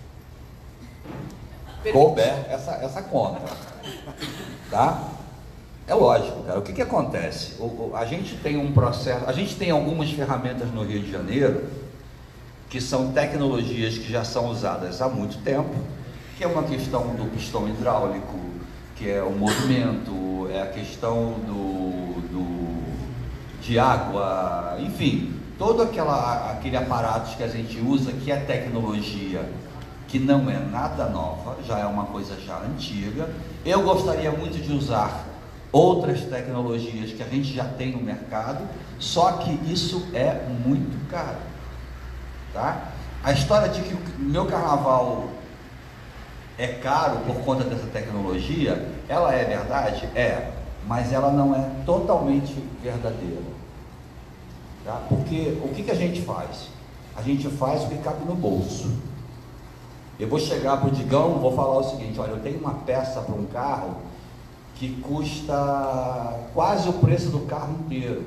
couber essa, essa conta, tá? É lógico, cara. O que que acontece? O, o, a gente tem um processo, a gente tem algumas ferramentas no Rio de Janeiro que são tecnologias que já são usadas há muito tempo, que é uma questão do pistão hidráulico, que é o movimento, é a questão do, do de água, enfim, todo aquela, aquele aparato que a gente usa, que é tecnologia que não é nada nova, já é uma coisa já antiga. Eu gostaria muito de usar outras tecnologias que a gente já tem no mercado, só que isso é muito caro, tá? A história de que o meu carnaval é caro por conta dessa tecnologia, ela é verdade? É, mas ela não é totalmente verdadeira, tá? Porque o que que a gente faz? A gente faz o que cabe no bolso. Eu vou chegar para o Digão, vou falar o seguinte: olha, eu tenho uma peça para um carro que custa quase o preço do carro inteiro.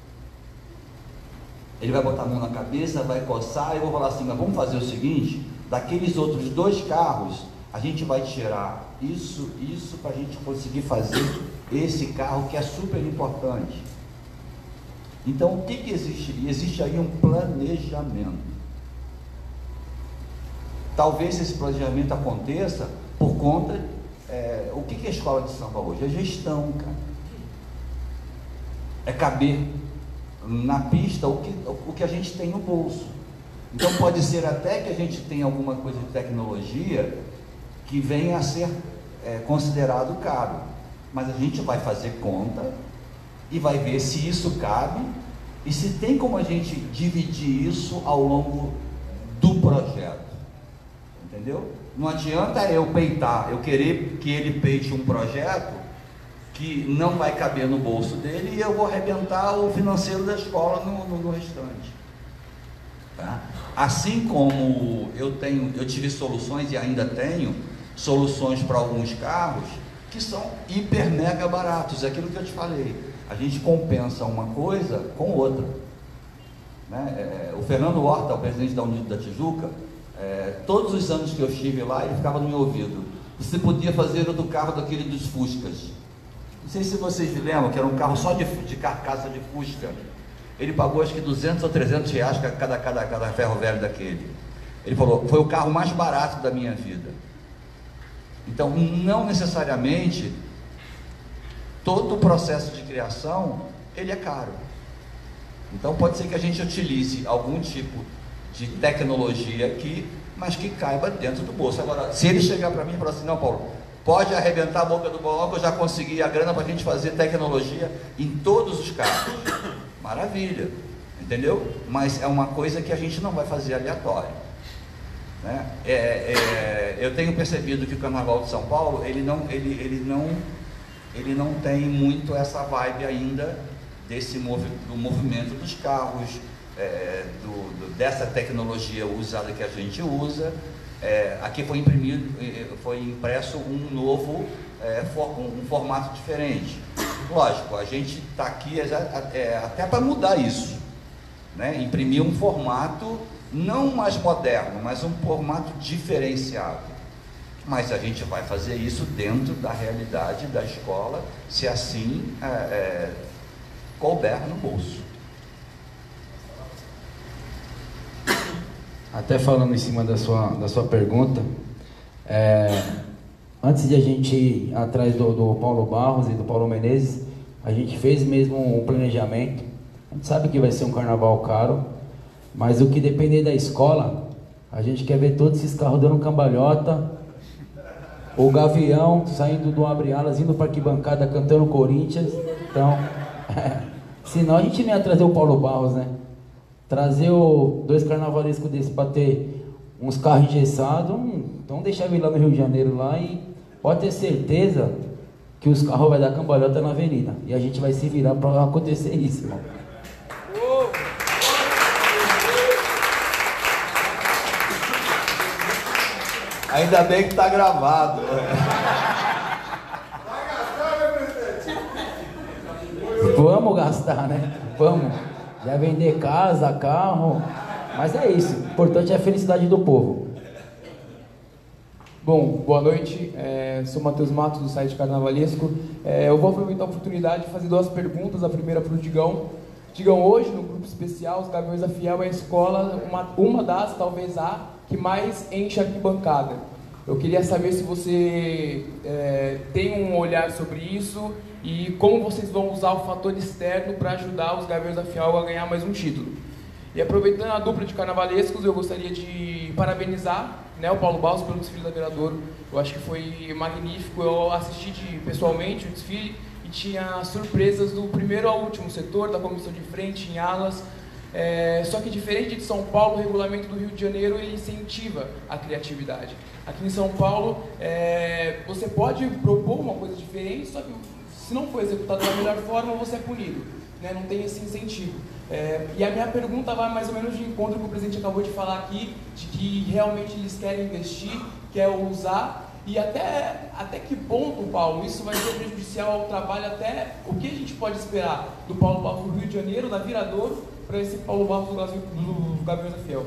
Ele vai botar a mão na cabeça, vai coçar, e eu vou falar assim, mas vamos fazer o seguinte, daqueles outros dois carros, a gente vai tirar isso, isso, para a gente conseguir fazer esse carro que é super importante. Então, o que que existe? Existe aí um planejamento. Talvez esse planejamento aconteça por conta, é, o que que é a escola de samba hoje? É gestão, cara. É caber na pista o que, o que a gente tem no bolso. Então pode ser até que a gente tenha alguma coisa de tecnologia que venha a ser é, considerado caro, mas a gente vai fazer conta e vai ver se isso cabe e se tem como a gente dividir isso ao longo do projeto. Entendeu? Não adianta eu peitar, eu querer que ele peite um projeto que não vai caber no bolso dele e eu vou arrebentar o financeiro da escola no, no, no restante. Tá? Assim como eu tenho, eu tive soluções e ainda tenho soluções para alguns carros que são hiper mega baratos, é aquilo que eu te falei. A gente compensa uma coisa com outra. Né? É, o Fernando Horta, o presidente da Unido da Tijuca, É, todos os anos que eu estive lá, ele ficava no meu ouvido: você podia fazer do carro daquele dos Fuscas. Não sei se vocês lembram, que era um carro só de, de carcaça de Fusca. Ele pagou acho que duzentos ou trezentos reais cada, cada, cada ferro velho daquele. Ele falou, foi o carro mais barato da minha vida. Então, não necessariamente todo o processo de criação, ele é caro. Então pode ser que a gente utilize algum tipo de tecnologia aqui, mas que caiba dentro do bolso. Agora, se ele chegar para mim e falar assim, não, Paulo, pode arrebentar a boca do balão que eu já consegui a grana para a gente fazer tecnologia em todos os carros. Maravilha, entendeu? Mas é uma coisa que a gente não vai fazer aleatório. Né? É, é, eu tenho percebido que o Carnaval de São Paulo, ele não, ele, ele não, ele não tem muito essa vibe ainda desse movi do movimento dos carros, é, do, do, dessa tecnologia usada que a gente usa. É, aqui foi imprimido, foi impresso um novo, é, for, um, um formato diferente. Lógico, a gente está aqui é, é, até para mudar isso, né? Imprimir um formato não mais moderno, mas um formato diferenciado. Mas a gente vai fazer isso dentro da realidade da escola, se assim é, é, couber no bolso. Até falando em cima da sua, da sua pergunta, é, antes de a gente ir atrás do, do Paulo Barros e do Paulo Menezes, a gente fez mesmo um planejamento. A gente sabe que vai ser um carnaval caro, mas o que depender da escola, a gente quer ver todos esses carros dando cambalhota, o Gavião saindo do abre-alas, indo para a arquibancada cantando Corinthians. Então, é, senão a gente não ia trazer o Paulo Barros, né? Trazer o, dois carnavalescos desses para ter uns carros engessados, hum, então deixa eu ir lá no Rio de Janeiro lá e pode ter certeza que os carros vão dar cambalhota na avenida. E a gente vai se virar para acontecer isso, irmão. Ainda bem que tá gravado. Vamos gastar, né? Vamos. Já vender casa, carro. Mas é isso. O importante é a felicidade do povo. Bom, boa noite. É, sou Matheus Matos, do site Carnavalesco. É, eu vou aproveitar a oportunidade de fazer duas perguntas. A primeira para o Digão. Digão, hoje, no grupo especial, os Gaviões da Fiel é a escola, uma, uma das, talvez a, que mais enche a arquibancada. Eu queria saber se você é, tem um olhar sobre isso e como vocês vão usar o fator externo para ajudar os Gaviões da Fiel a ganhar mais um título. E aproveitando a dupla de carnavalescos, eu gostaria de parabenizar, né, o Paulo Balso pelo desfile da Viradouro. Eu acho que foi magnífico. Eu assisti de, pessoalmente o desfile e tinha surpresas do primeiro ao último setor, da comissão de frente, em alas. É, só que diferente de São Paulo, o regulamento do Rio de Janeiro ele incentiva a criatividade. Aqui em São Paulo, é, você pode propor uma coisa diferente, só que se não for executado da melhor forma, você é punido, né? Não tem esse incentivo. É, e a minha pergunta vai mais ou menos de encontro com o que o presidente acabou de falar aqui, de que realmente eles querem investir, quer usar, e até, até que ponto, Paulo, isso vai ser prejudicial ao trabalho, até o que a gente pode esperar do Paulo Balso do Rio de Janeiro, da Viradouro, para esse Paulo Balso do, do, do Gaviões da Fiel?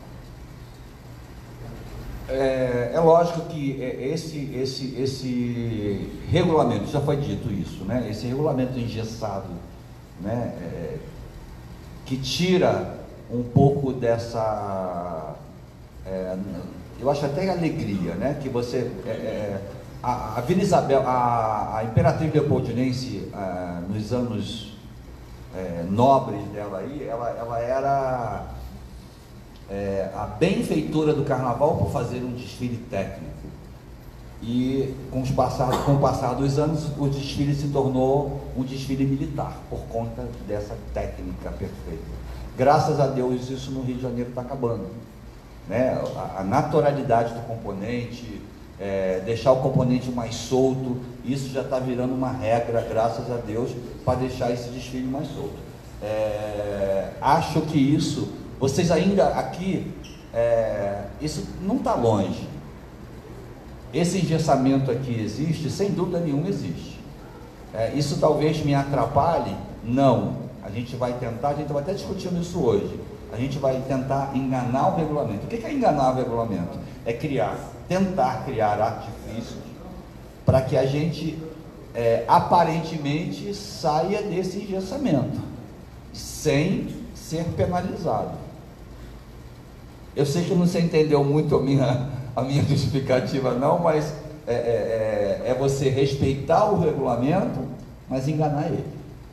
É, é lógico que esse, esse, esse regulamento, já foi dito isso, né? Esse regulamento engessado, né? É, que tira um pouco dessa, é, eu acho até alegria, né? Que você, é, a, a Vila Isabel, a, a Imperatriz Leopoldinense, a, nos anos é, nobres dela aí, ela, ela era é, a benfeitora do carnaval por fazer um desfile técnico. E com, os passados, com o passar dos anos, o desfile se tornou um desfile militar, por conta dessa técnica perfeita. Graças a Deus, isso no Rio de Janeiro está acabando, né? A, a naturalidade do componente, é, deixar o componente mais solto, isso já está virando uma regra, graças a Deus, para deixar esse desfile mais solto. É, acho que isso, vocês ainda aqui, é, isso não está longe. Esse engessamento aqui existe? Sem dúvida nenhuma existe. É, isso talvez me atrapalhe? Não. A gente vai tentar, a gente vai até discutindo isso hoje. A gente vai tentar enganar o regulamento. O que é enganar o regulamento? É criar, tentar criar artifícios para que a gente é, aparentemente saia desse engessamento, sem ser penalizado. Eu sei que não você entendeu muito a minha... a minha justificativa não, mas é, é, é você respeitar o regulamento, mas enganar ele,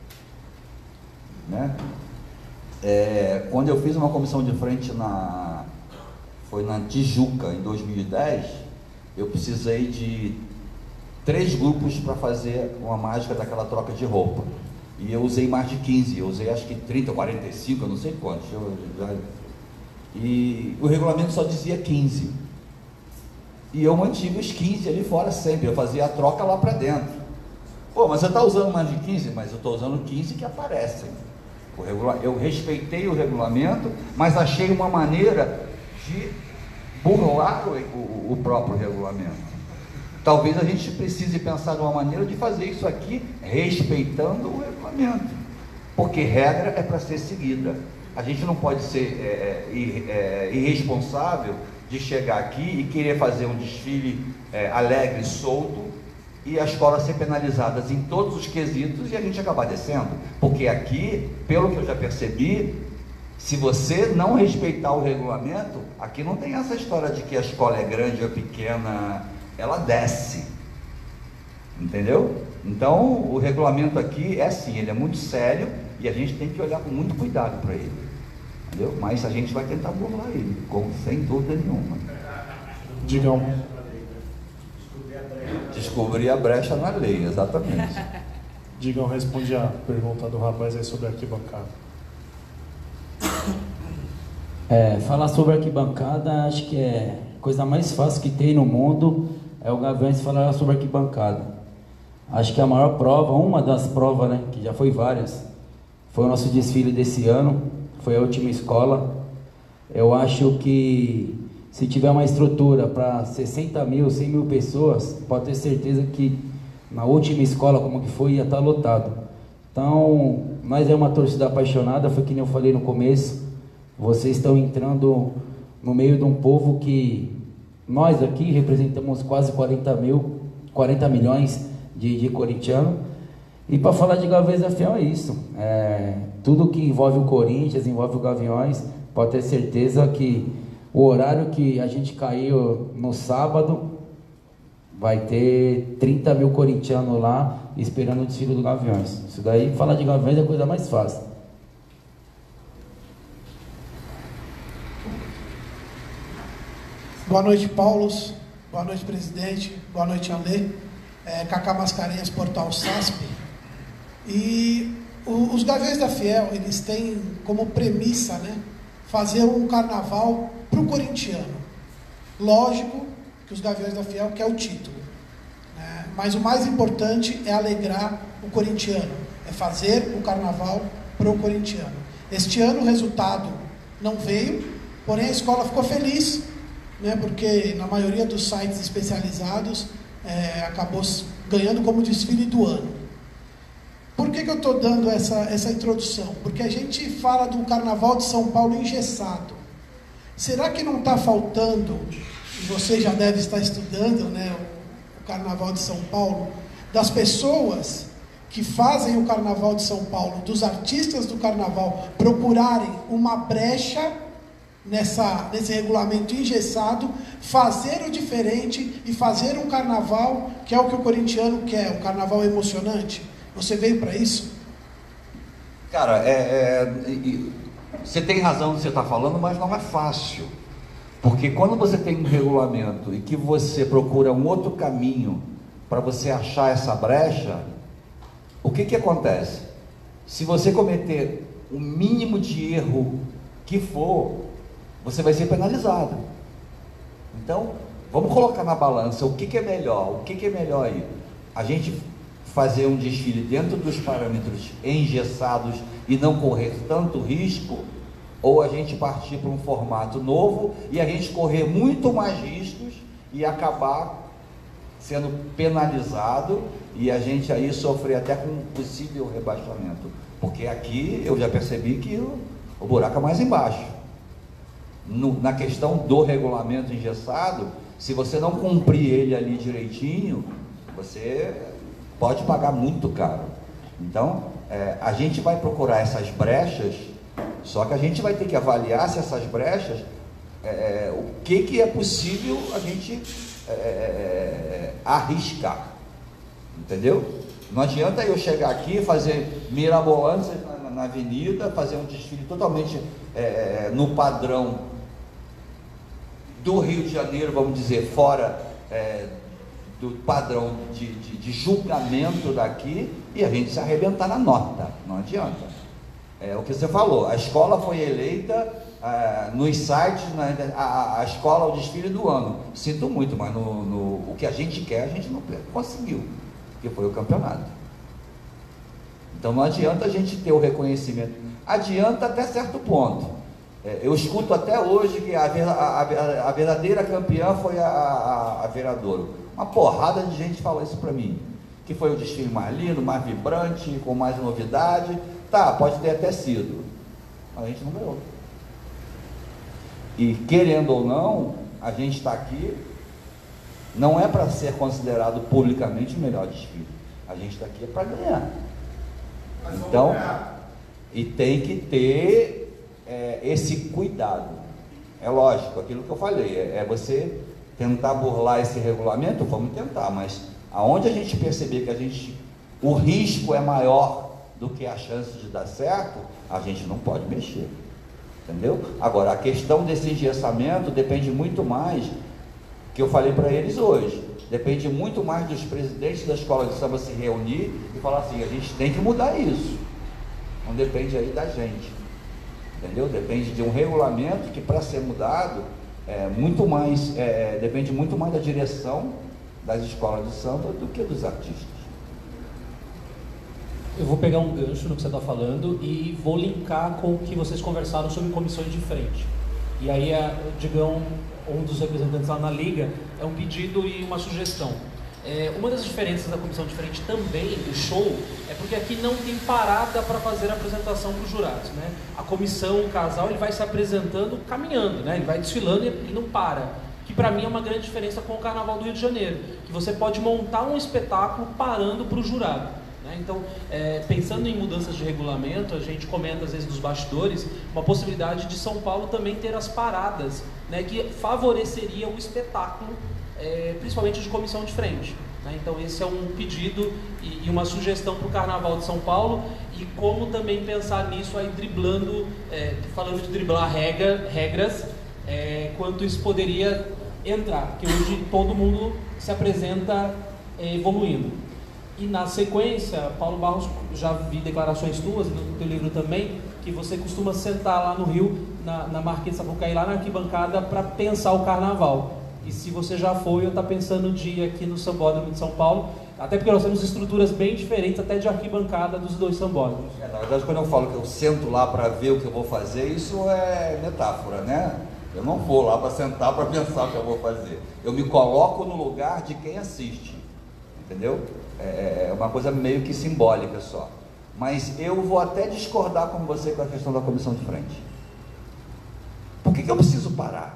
né? É, quando eu fiz uma comissão de frente na, foi na Tijuca, em dois mil e dez, eu precisei de três grupos para fazer uma mágica daquela troca de roupa, e eu usei mais de quinze, eu usei acho que trinta, quarenta e cinco, eu não sei quantos, eu, já, e o regulamento só dizia quinze. E eu mantive os quinze ali fora sempre, eu fazia a troca lá para dentro. Pô, mas você está usando mais de quinze? Mas eu estou usando quinze que aparecem. O regula... Eu respeitei o regulamento, mas achei uma maneira de burlar o, o, o próprio regulamento. Talvez a gente precise pensar numa maneira de fazer isso aqui respeitando o regulamento. Porque regra é para ser seguida. A gente não pode ser é, é, irresponsável de chegar aqui e querer fazer um desfile é, alegre, solto, e a escola ser penalizada em todos os quesitos e a gente acabar descendo. Porque aqui, pelo que eu já percebi, se você não respeitar o regulamento, aqui não tem essa história de que a escola é grande ou pequena, ela desce. Entendeu? Então, o regulamento aqui é assim, ele é muito sério e a gente tem que olhar com muito cuidado para ele. Entendeu? Mas a gente vai tentar burlar ele, com, sem dúvida nenhuma. Digam. Descobrir a brecha na lei, exatamente. Digam, responde a pergunta do rapaz aí sobre a arquibancada. É, falar sobre arquibancada, acho que é a coisa mais fácil que tem no mundo, é o Gaviões falar sobre arquibancada. Acho que a maior prova, uma das provas, né, que já foi várias, foi o nosso desfile desse ano, foi a última escola. Eu acho que se tiver uma estrutura para sessenta mil, cem mil pessoas, pode ter certeza que na última escola, como que foi, ia estar lotado. Então, nós é uma torcida apaixonada, foi que nem eu falei no começo, vocês estão entrando no meio de um povo que nós aqui representamos quase quarenta mil, quarenta milhões de, de corintianos. E para falar de Gaviões da Fiel é isso. É, tudo que envolve o Corinthians, envolve o Gaviões, pode ter certeza que o horário que a gente caiu no sábado, vai ter trinta mil corintianos lá esperando o desfile do Gaviões. Isso daí, falar de Gaviões é a coisa mais fácil. Boa noite, Paulos. Boa noite, presidente. Boa noite, Alê. É, Cacá Mascarenhas, Portal S A S P. E o, os Gaviões da Fiel, eles têm como premissa, né, fazer um carnaval para o corintiano. Lógico que os Gaviões da Fiel quer o título, né, mas o mais importante é alegrar o corintiano, é fazer o carnaval para o corintiano. Este ano o resultado não veio, porém a escola ficou feliz, né, porque na maioria dos sites especializados é, acabou ganhando como desfile do ano. Por que que eu estou dando essa, essa introdução? Porque a gente fala do Carnaval de São Paulo engessado. Será que não está faltando, e você já deve estar estudando, né, o, o Carnaval de São Paulo, das pessoas que fazem o Carnaval de São Paulo, dos artistas do Carnaval, procurarem uma brecha nessa, nesse regulamento engessado, fazer o diferente e fazer um carnaval que é o que o corintiano quer, um carnaval emocionante? Você veio para isso? Cara, é, é, você tem razão no que você está falando, mas não é fácil. Porque quando você tem um regulamento e que você procura um outro caminho para você achar essa brecha, o que que acontece? Se você cometer o mínimo de erro que for, você vai ser penalizado. Então, vamos colocar na balança o que que é melhor. O que que é melhor aí? A gente fazer um desfile dentro dos parâmetros engessados e não correr tanto risco, ou a gente partir para um formato novo e a gente correr muito mais riscos e acabar sendo penalizado e a gente aí sofrer até com um possível rebaixamento, porque aqui eu já percebi que o, o buraco é mais embaixo. No, na questão do regulamento engessado, se você não cumprir ele ali direitinho, você pode pagar muito caro. Então, é, a gente vai procurar essas brechas, só que a gente vai ter que avaliar se essas brechas, é, o que que é possível a gente é, arriscar, entendeu? Não adianta eu chegar aqui, fazer mirabolantes na, na avenida, fazer um desfile totalmente é, no padrão do Rio de Janeiro, vamos dizer, fora é, do padrão de, de, de julgamento daqui, e a gente se arrebentar na nota. Não adianta. É o que você falou, a escola foi eleita ah, nos sites, na, a, a escola, o desfile do ano. Sinto muito, mas no, no, o que a gente quer, a gente não conseguiu, que foi o campeonato. Então não adianta a gente ter o reconhecimento. Adianta até certo ponto. É, eu escuto até hoje que a, a, a, a verdadeira campeã foi a, a, a Viradouro. Uma porrada de gente fala isso para mim, que foi o desfile mais lindo, mais vibrante, com mais novidade. Tá, pode ter até sido, mas a gente não ganhou. E querendo ou não, a gente está aqui, não é para ser considerado publicamente o melhor desfile. A gente está aqui é para ganhar. Então, e tem que ter é, esse cuidado. É lógico, aquilo que eu falei, é, é você tentar burlar esse regulamento, vamos tentar, mas aonde a gente perceber que a gente, o risco é maior do que a chance de dar certo, a gente não pode mexer, entendeu? Agora, a questão desse engessamento depende muito mais, que eu falei para eles hoje, depende muito mais dos presidentes da escola de samba se reunir e falar assim, a gente tem que mudar isso, não depende aí da gente, entendeu? Depende de um regulamento que, para ser mudado, é muito mais, é, depende muito mais da direção das escolas de samba do que dos artistas. Eu vou pegar um gancho no que você está falando e vou linkar com o que vocês conversaram sobre comissões de frente. E aí, a, o Digão, um dos representantes lá na Liga, é um pedido e uma sugestão. É, uma das diferenças da comissão de frente também, do show, é porque aqui não tem parada para fazer a apresentação para os jurados, né? A comissão, o casal, ele vai se apresentando caminhando, né? Ele vai desfilando e, e não para. Que para mim é uma grande diferença com o Carnaval do Rio de Janeiro, que você pode montar um espetáculo parando para o jurado. Então, é, pensando em mudanças de regulamento, a gente comenta às vezes nos bastidores uma possibilidade de São Paulo também ter as paradas, né, que favoreceria o espetáculo, é, principalmente de comissão de frente. Né? Então esse é um pedido e, e uma sugestão para o Carnaval de São Paulo, e como também pensar nisso aí driblando, é, falando de driblar regra, regras, é, quanto isso poderia entrar, porque hoje todo mundo se apresenta é, evoluindo. E na sequência, Paulo Barros, já vi declarações tuas, e no teu livro também, que você costuma sentar lá no Rio, na, na Marquês de Sapucaí, lá na arquibancada, para pensar o Carnaval. E se você já foi ou está pensando de ir aqui no Sambódromo de São Paulo, até porque nós temos estruturas bem diferentes, até de arquibancada dos dois sambódromos. É, na verdade, quando eu falo que eu sento lá para ver o que eu vou fazer, isso é metáfora, né? Eu não vou lá para sentar para pensar o que eu vou fazer. Eu me coloco no lugar de quem assiste, entendeu? É uma coisa meio que simbólica só. Mas eu vou até discordar com você com a questão da comissão de frente. Por que que eu preciso parar?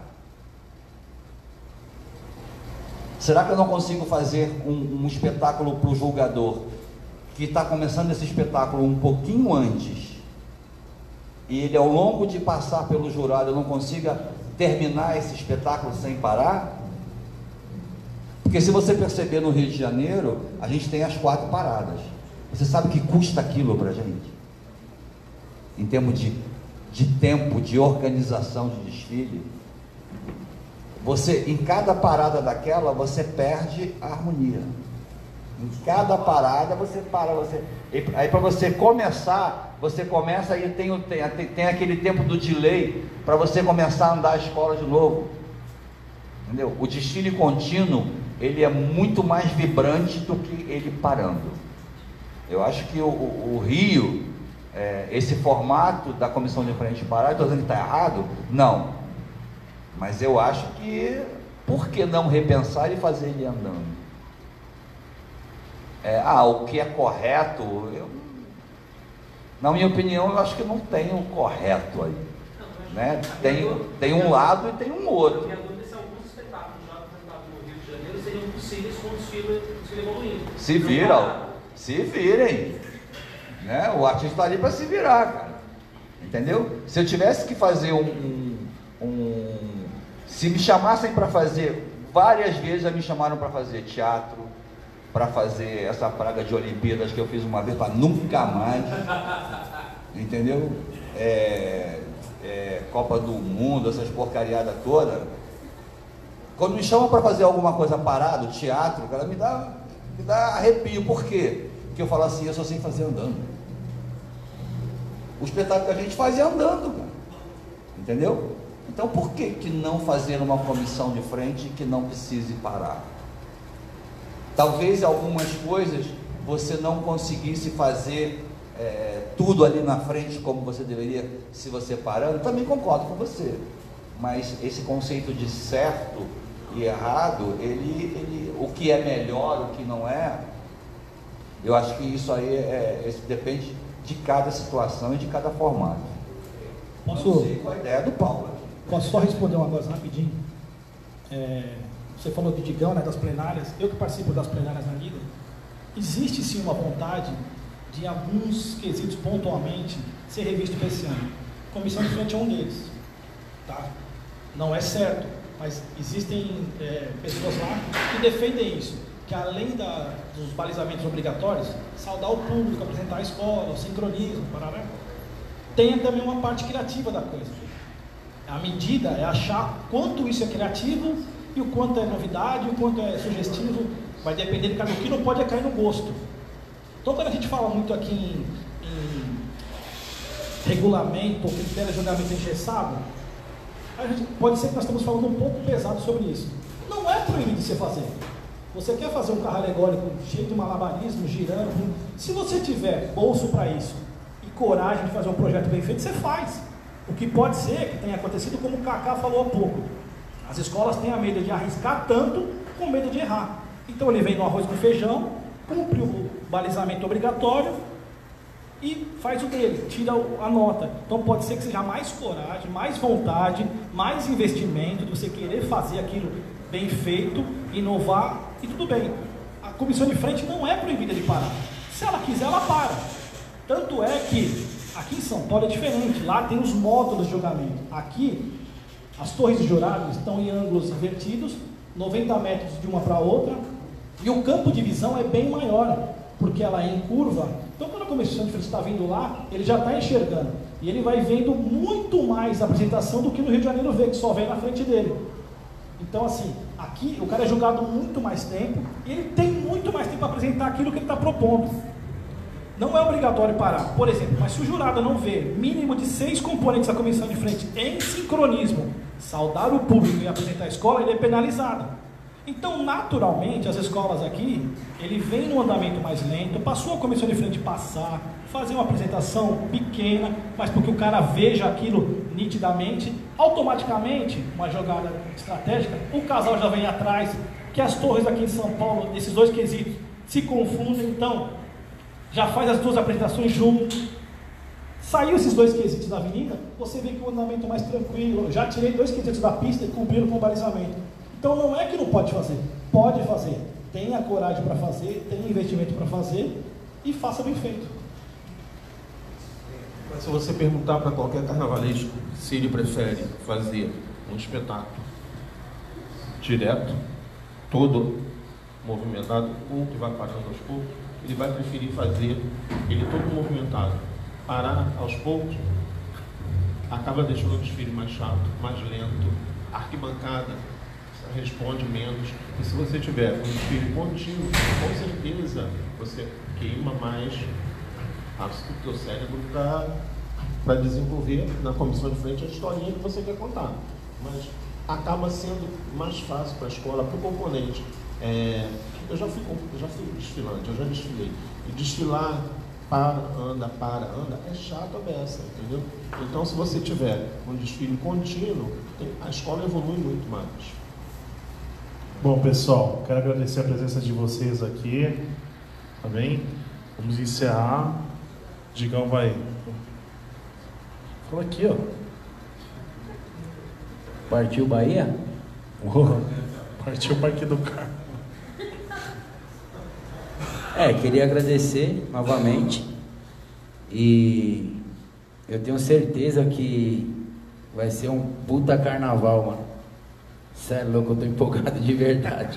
Será que eu não consigo fazer um, um espetáculo para o julgador que está começando esse espetáculo um pouquinho antes, e ele ao longo de passar pelo jurado eu não consiga terminar esse espetáculo sem parar? Porque se você perceber, no Rio de Janeiro, a gente tem as quatro paradas. Você sabe que custa aquilo para a gente? Em termos de, de tempo, de organização de desfile. Você, em cada parada daquela, você perde a harmonia. Em cada parada você para, você... Aí para você começar, você começa e tem, tem, tem aquele tempo do delay para você começar a andar a escola de novo. Entendeu? O desfile contínuo, ele é muito mais vibrante do que ele parando. Eu acho que o, o, o Rio, é, esse formato da comissão de frente parar, estou dizendo que está errado? Não. Mas eu acho que, por que não repensar e fazer ele andando? É, ah, o que é correto, eu, na minha opinião, eu acho que não tem o correto aí. Né? Tem, tem um lado e tem um outro. Se viram, se virem, né? O artista está ali para se virar, cara. Entendeu? Se eu tivesse que fazer um, um, um se me chamassem para fazer, várias vezes já me chamaram para fazer teatro, para fazer essa praga de Olimpíadas que eu fiz uma vez para nunca mais, entendeu? É, é, Copa do Mundo, essas porcariadas todas. Quando me chamam para fazer alguma coisa parado, teatro, cara, me dá, me dá arrepio. Por quê? Porque eu falo assim, eu só sei fazer andando. O espetáculo que a gente faz é andando, cara. Entendeu? Então por que que não fazer uma comissão de frente que não precise parar? Talvez algumas coisas você não conseguisse fazer é, tudo ali na frente como você deveria se você parando. Também concordo com você. Mas esse conceito de certo e errado, ele, ele, o que é melhor, o que não é, eu acho que isso aí é, é, depende de cada situação e de cada formato. Posso, não sei qual a ideia do Paulo. Posso só responder uma coisa rapidinho? É, você falou de Digão, né, das plenárias. Eu que participo das plenárias na Liga, existe sim uma vontade de alguns quesitos pontualmente ser revisto para esse ano. Comissão de frente é um deles. Tá? Não é certo, mas existem é, pessoas lá que defendem isso, que além da, dos balizamentos obrigatórios, saudar o público, apresentar a escola, o sincronismo, parará, tem também uma parte criativa da coisa. A medida é achar quanto isso é criativo e o quanto é novidade, o quanto é sugestivo, vai depender de cada um, que não pode é cair no gosto. Então quando a gente fala muito aqui em, em regulamento ou critério de julgamento engessado, a gente, pode ser que nós estamos falando um pouco pesado sobre isso. Não é proibido de se fazer. Você quer fazer um carro alegórico cheio de malabarismo, girando? Se você tiver bolso para isso e coragem de fazer um projeto bem feito, você faz. O que pode ser que tenha acontecido, como o Kaká falou há pouco. As escolas têm a medo de arriscar tanto com medo de errar. Então ele vem no arroz com feijão, cumpre o balizamento obrigatório e faz o dele, tira a nota. Então pode ser que seja mais coragem, mais vontade, mais investimento de você querer fazer aquilo bem feito, inovar e tudo bem. A comissão de frente não é proibida de parar. Se ela quiser, ela para. Tanto é que aqui em São Paulo é diferente. Lá tem os módulos de julgamento. Aqui, as torres de jurado estão em ângulos invertidos, noventa metros de uma para a outra, e o campo de visão é bem maior, porque ela é em curva. Então, quando a comissão de frente está vindo lá, ele já está enxergando. E ele vai vendo muito mais a apresentação do que no Rio de Janeiro vê, que só vem na frente dele. Então, assim, aqui o cara é julgado muito mais tempo e ele tem muito mais tempo para apresentar aquilo que ele está propondo. Não é obrigatório parar. Por exemplo, mas se o jurado não vê mínimo de seis componentes da comissão de frente em sincronismo, saudar o público e apresentar a escola, ele é penalizado. Então, naturalmente, as escolas aqui, ele vem num andamento mais lento, passou a comissão de frente passar, fazer uma apresentação pequena, mas porque o cara veja aquilo nitidamente, automaticamente, uma jogada estratégica, o casal já vem atrás, que as torres aqui em São Paulo, esses dois quesitos, se confundem, então, já faz as duas apresentações juntos. Saiu esses dois quesitos da avenida, você vê que o andamento é mais tranquilo, já tirei dois quesitos da pista e cumpriram com o balizamento. Então não é que não pode fazer, pode fazer, tenha coragem para fazer, tenha investimento para fazer e faça bem feito. Mas se você perguntar para qualquer carnavalesco se ele prefere fazer um espetáculo direto, todo movimentado, ou que vai parando aos poucos, ele vai preferir fazer ele todo movimentado. Parar aos poucos acaba deixando o desfile mais chato, mais lento, a arquibancada responde menos. E se você tiver um desfile contínuo, com certeza você queima mais o teu cérebro para desenvolver na comissão de frente a historinha que você quer contar. Mas acaba sendo mais fácil para a escola, para o componente. É, eu, já fui, eu já fui desfilante, eu já desfilei. E desfilar, para, anda, para, anda, é chato a beça, entendeu? Então, se você tiver um desfile contínuo, a escola evolui muito mais. Bom, pessoal, quero agradecer a presença de vocês aqui, tá bem? Vamos encerrar. Digão vai... Fala aqui, ó. Partiu Bahia? Oh, partiu o Parque do Carmo. É, queria agradecer novamente e eu tenho certeza que vai ser um puta carnaval, mano. Cê é louco, eu tô empolgado de verdade.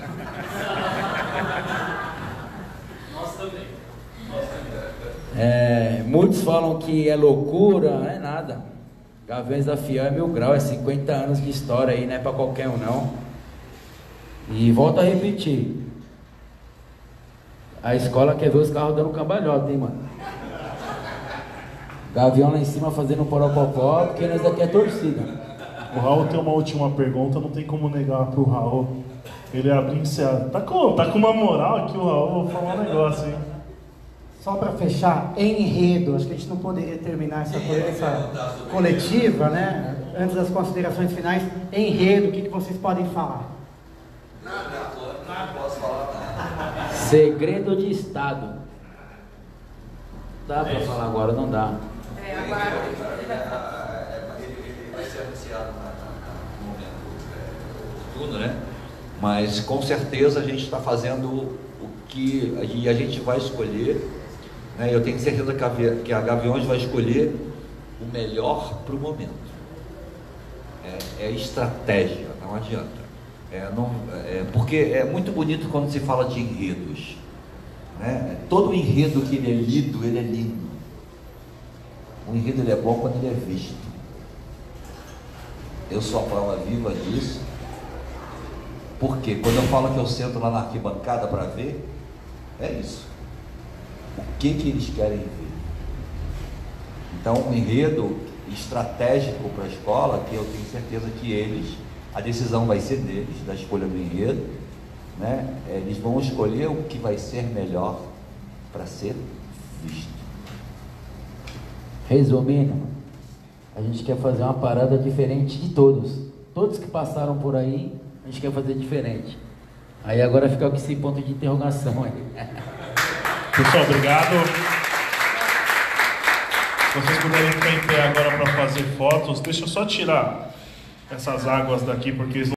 Nós também. Nós também. É, muitos falam que é loucura, não é nada. Gaviões da Fiel é mil grau, é cinquenta anos de história aí, não é pra qualquer um não. E volto a repetir. A escola quer ver os carros dando cambalhota, hein, mano. Gavião lá em cima fazendo porocopó, porque nós daqui é torcida. O Raul tem uma última pergunta, não tem como negar pro Raul. Ele abriu encerrado. Tá com, tá com uma moral aqui o Raul, vou falar um negócio, hein? Só para fechar, enredo, acho que a gente não poderia terminar essa, essa coletiva, né? Antes das considerações finais, enredo, o que, que vocês podem falar? Nada, não posso falar nada. Segredo de Estado. Dá pra falar agora, não dá. É, agora. Ele vai ser anunciado no momento oportuno, né? Mas com certeza a gente está fazendo o que e a gente vai escolher, né? Eu tenho certeza que a, que a Gaviões vai escolher o melhor para o momento. É, é estratégia, não adianta. É, não, é, porque é muito bonito quando se fala de enredos, né? Todo enredo que ele é lido, ele é lindo. O enredo ele é bom quando ele é visto. Eu sou a prova viva disso. Porque quando eu falo que eu sento lá na arquibancada para ver, é isso. O que que eles querem ver? Então, um enredo estratégico para a escola, que eu tenho certeza que eles, a decisão vai ser deles, da escolha do enredo, né? Eles vão escolher o que vai ser melhor para ser visto. Resumindo, a gente quer fazer uma parada diferente de todos. Todos que passaram por aí, a gente quer fazer diferente. Aí agora fica com esse ponto de interrogação aí. Pessoal, obrigado. Se vocês puderem ficar em pé agora para fazer fotos, deixa eu só tirar essas águas daqui, porque eles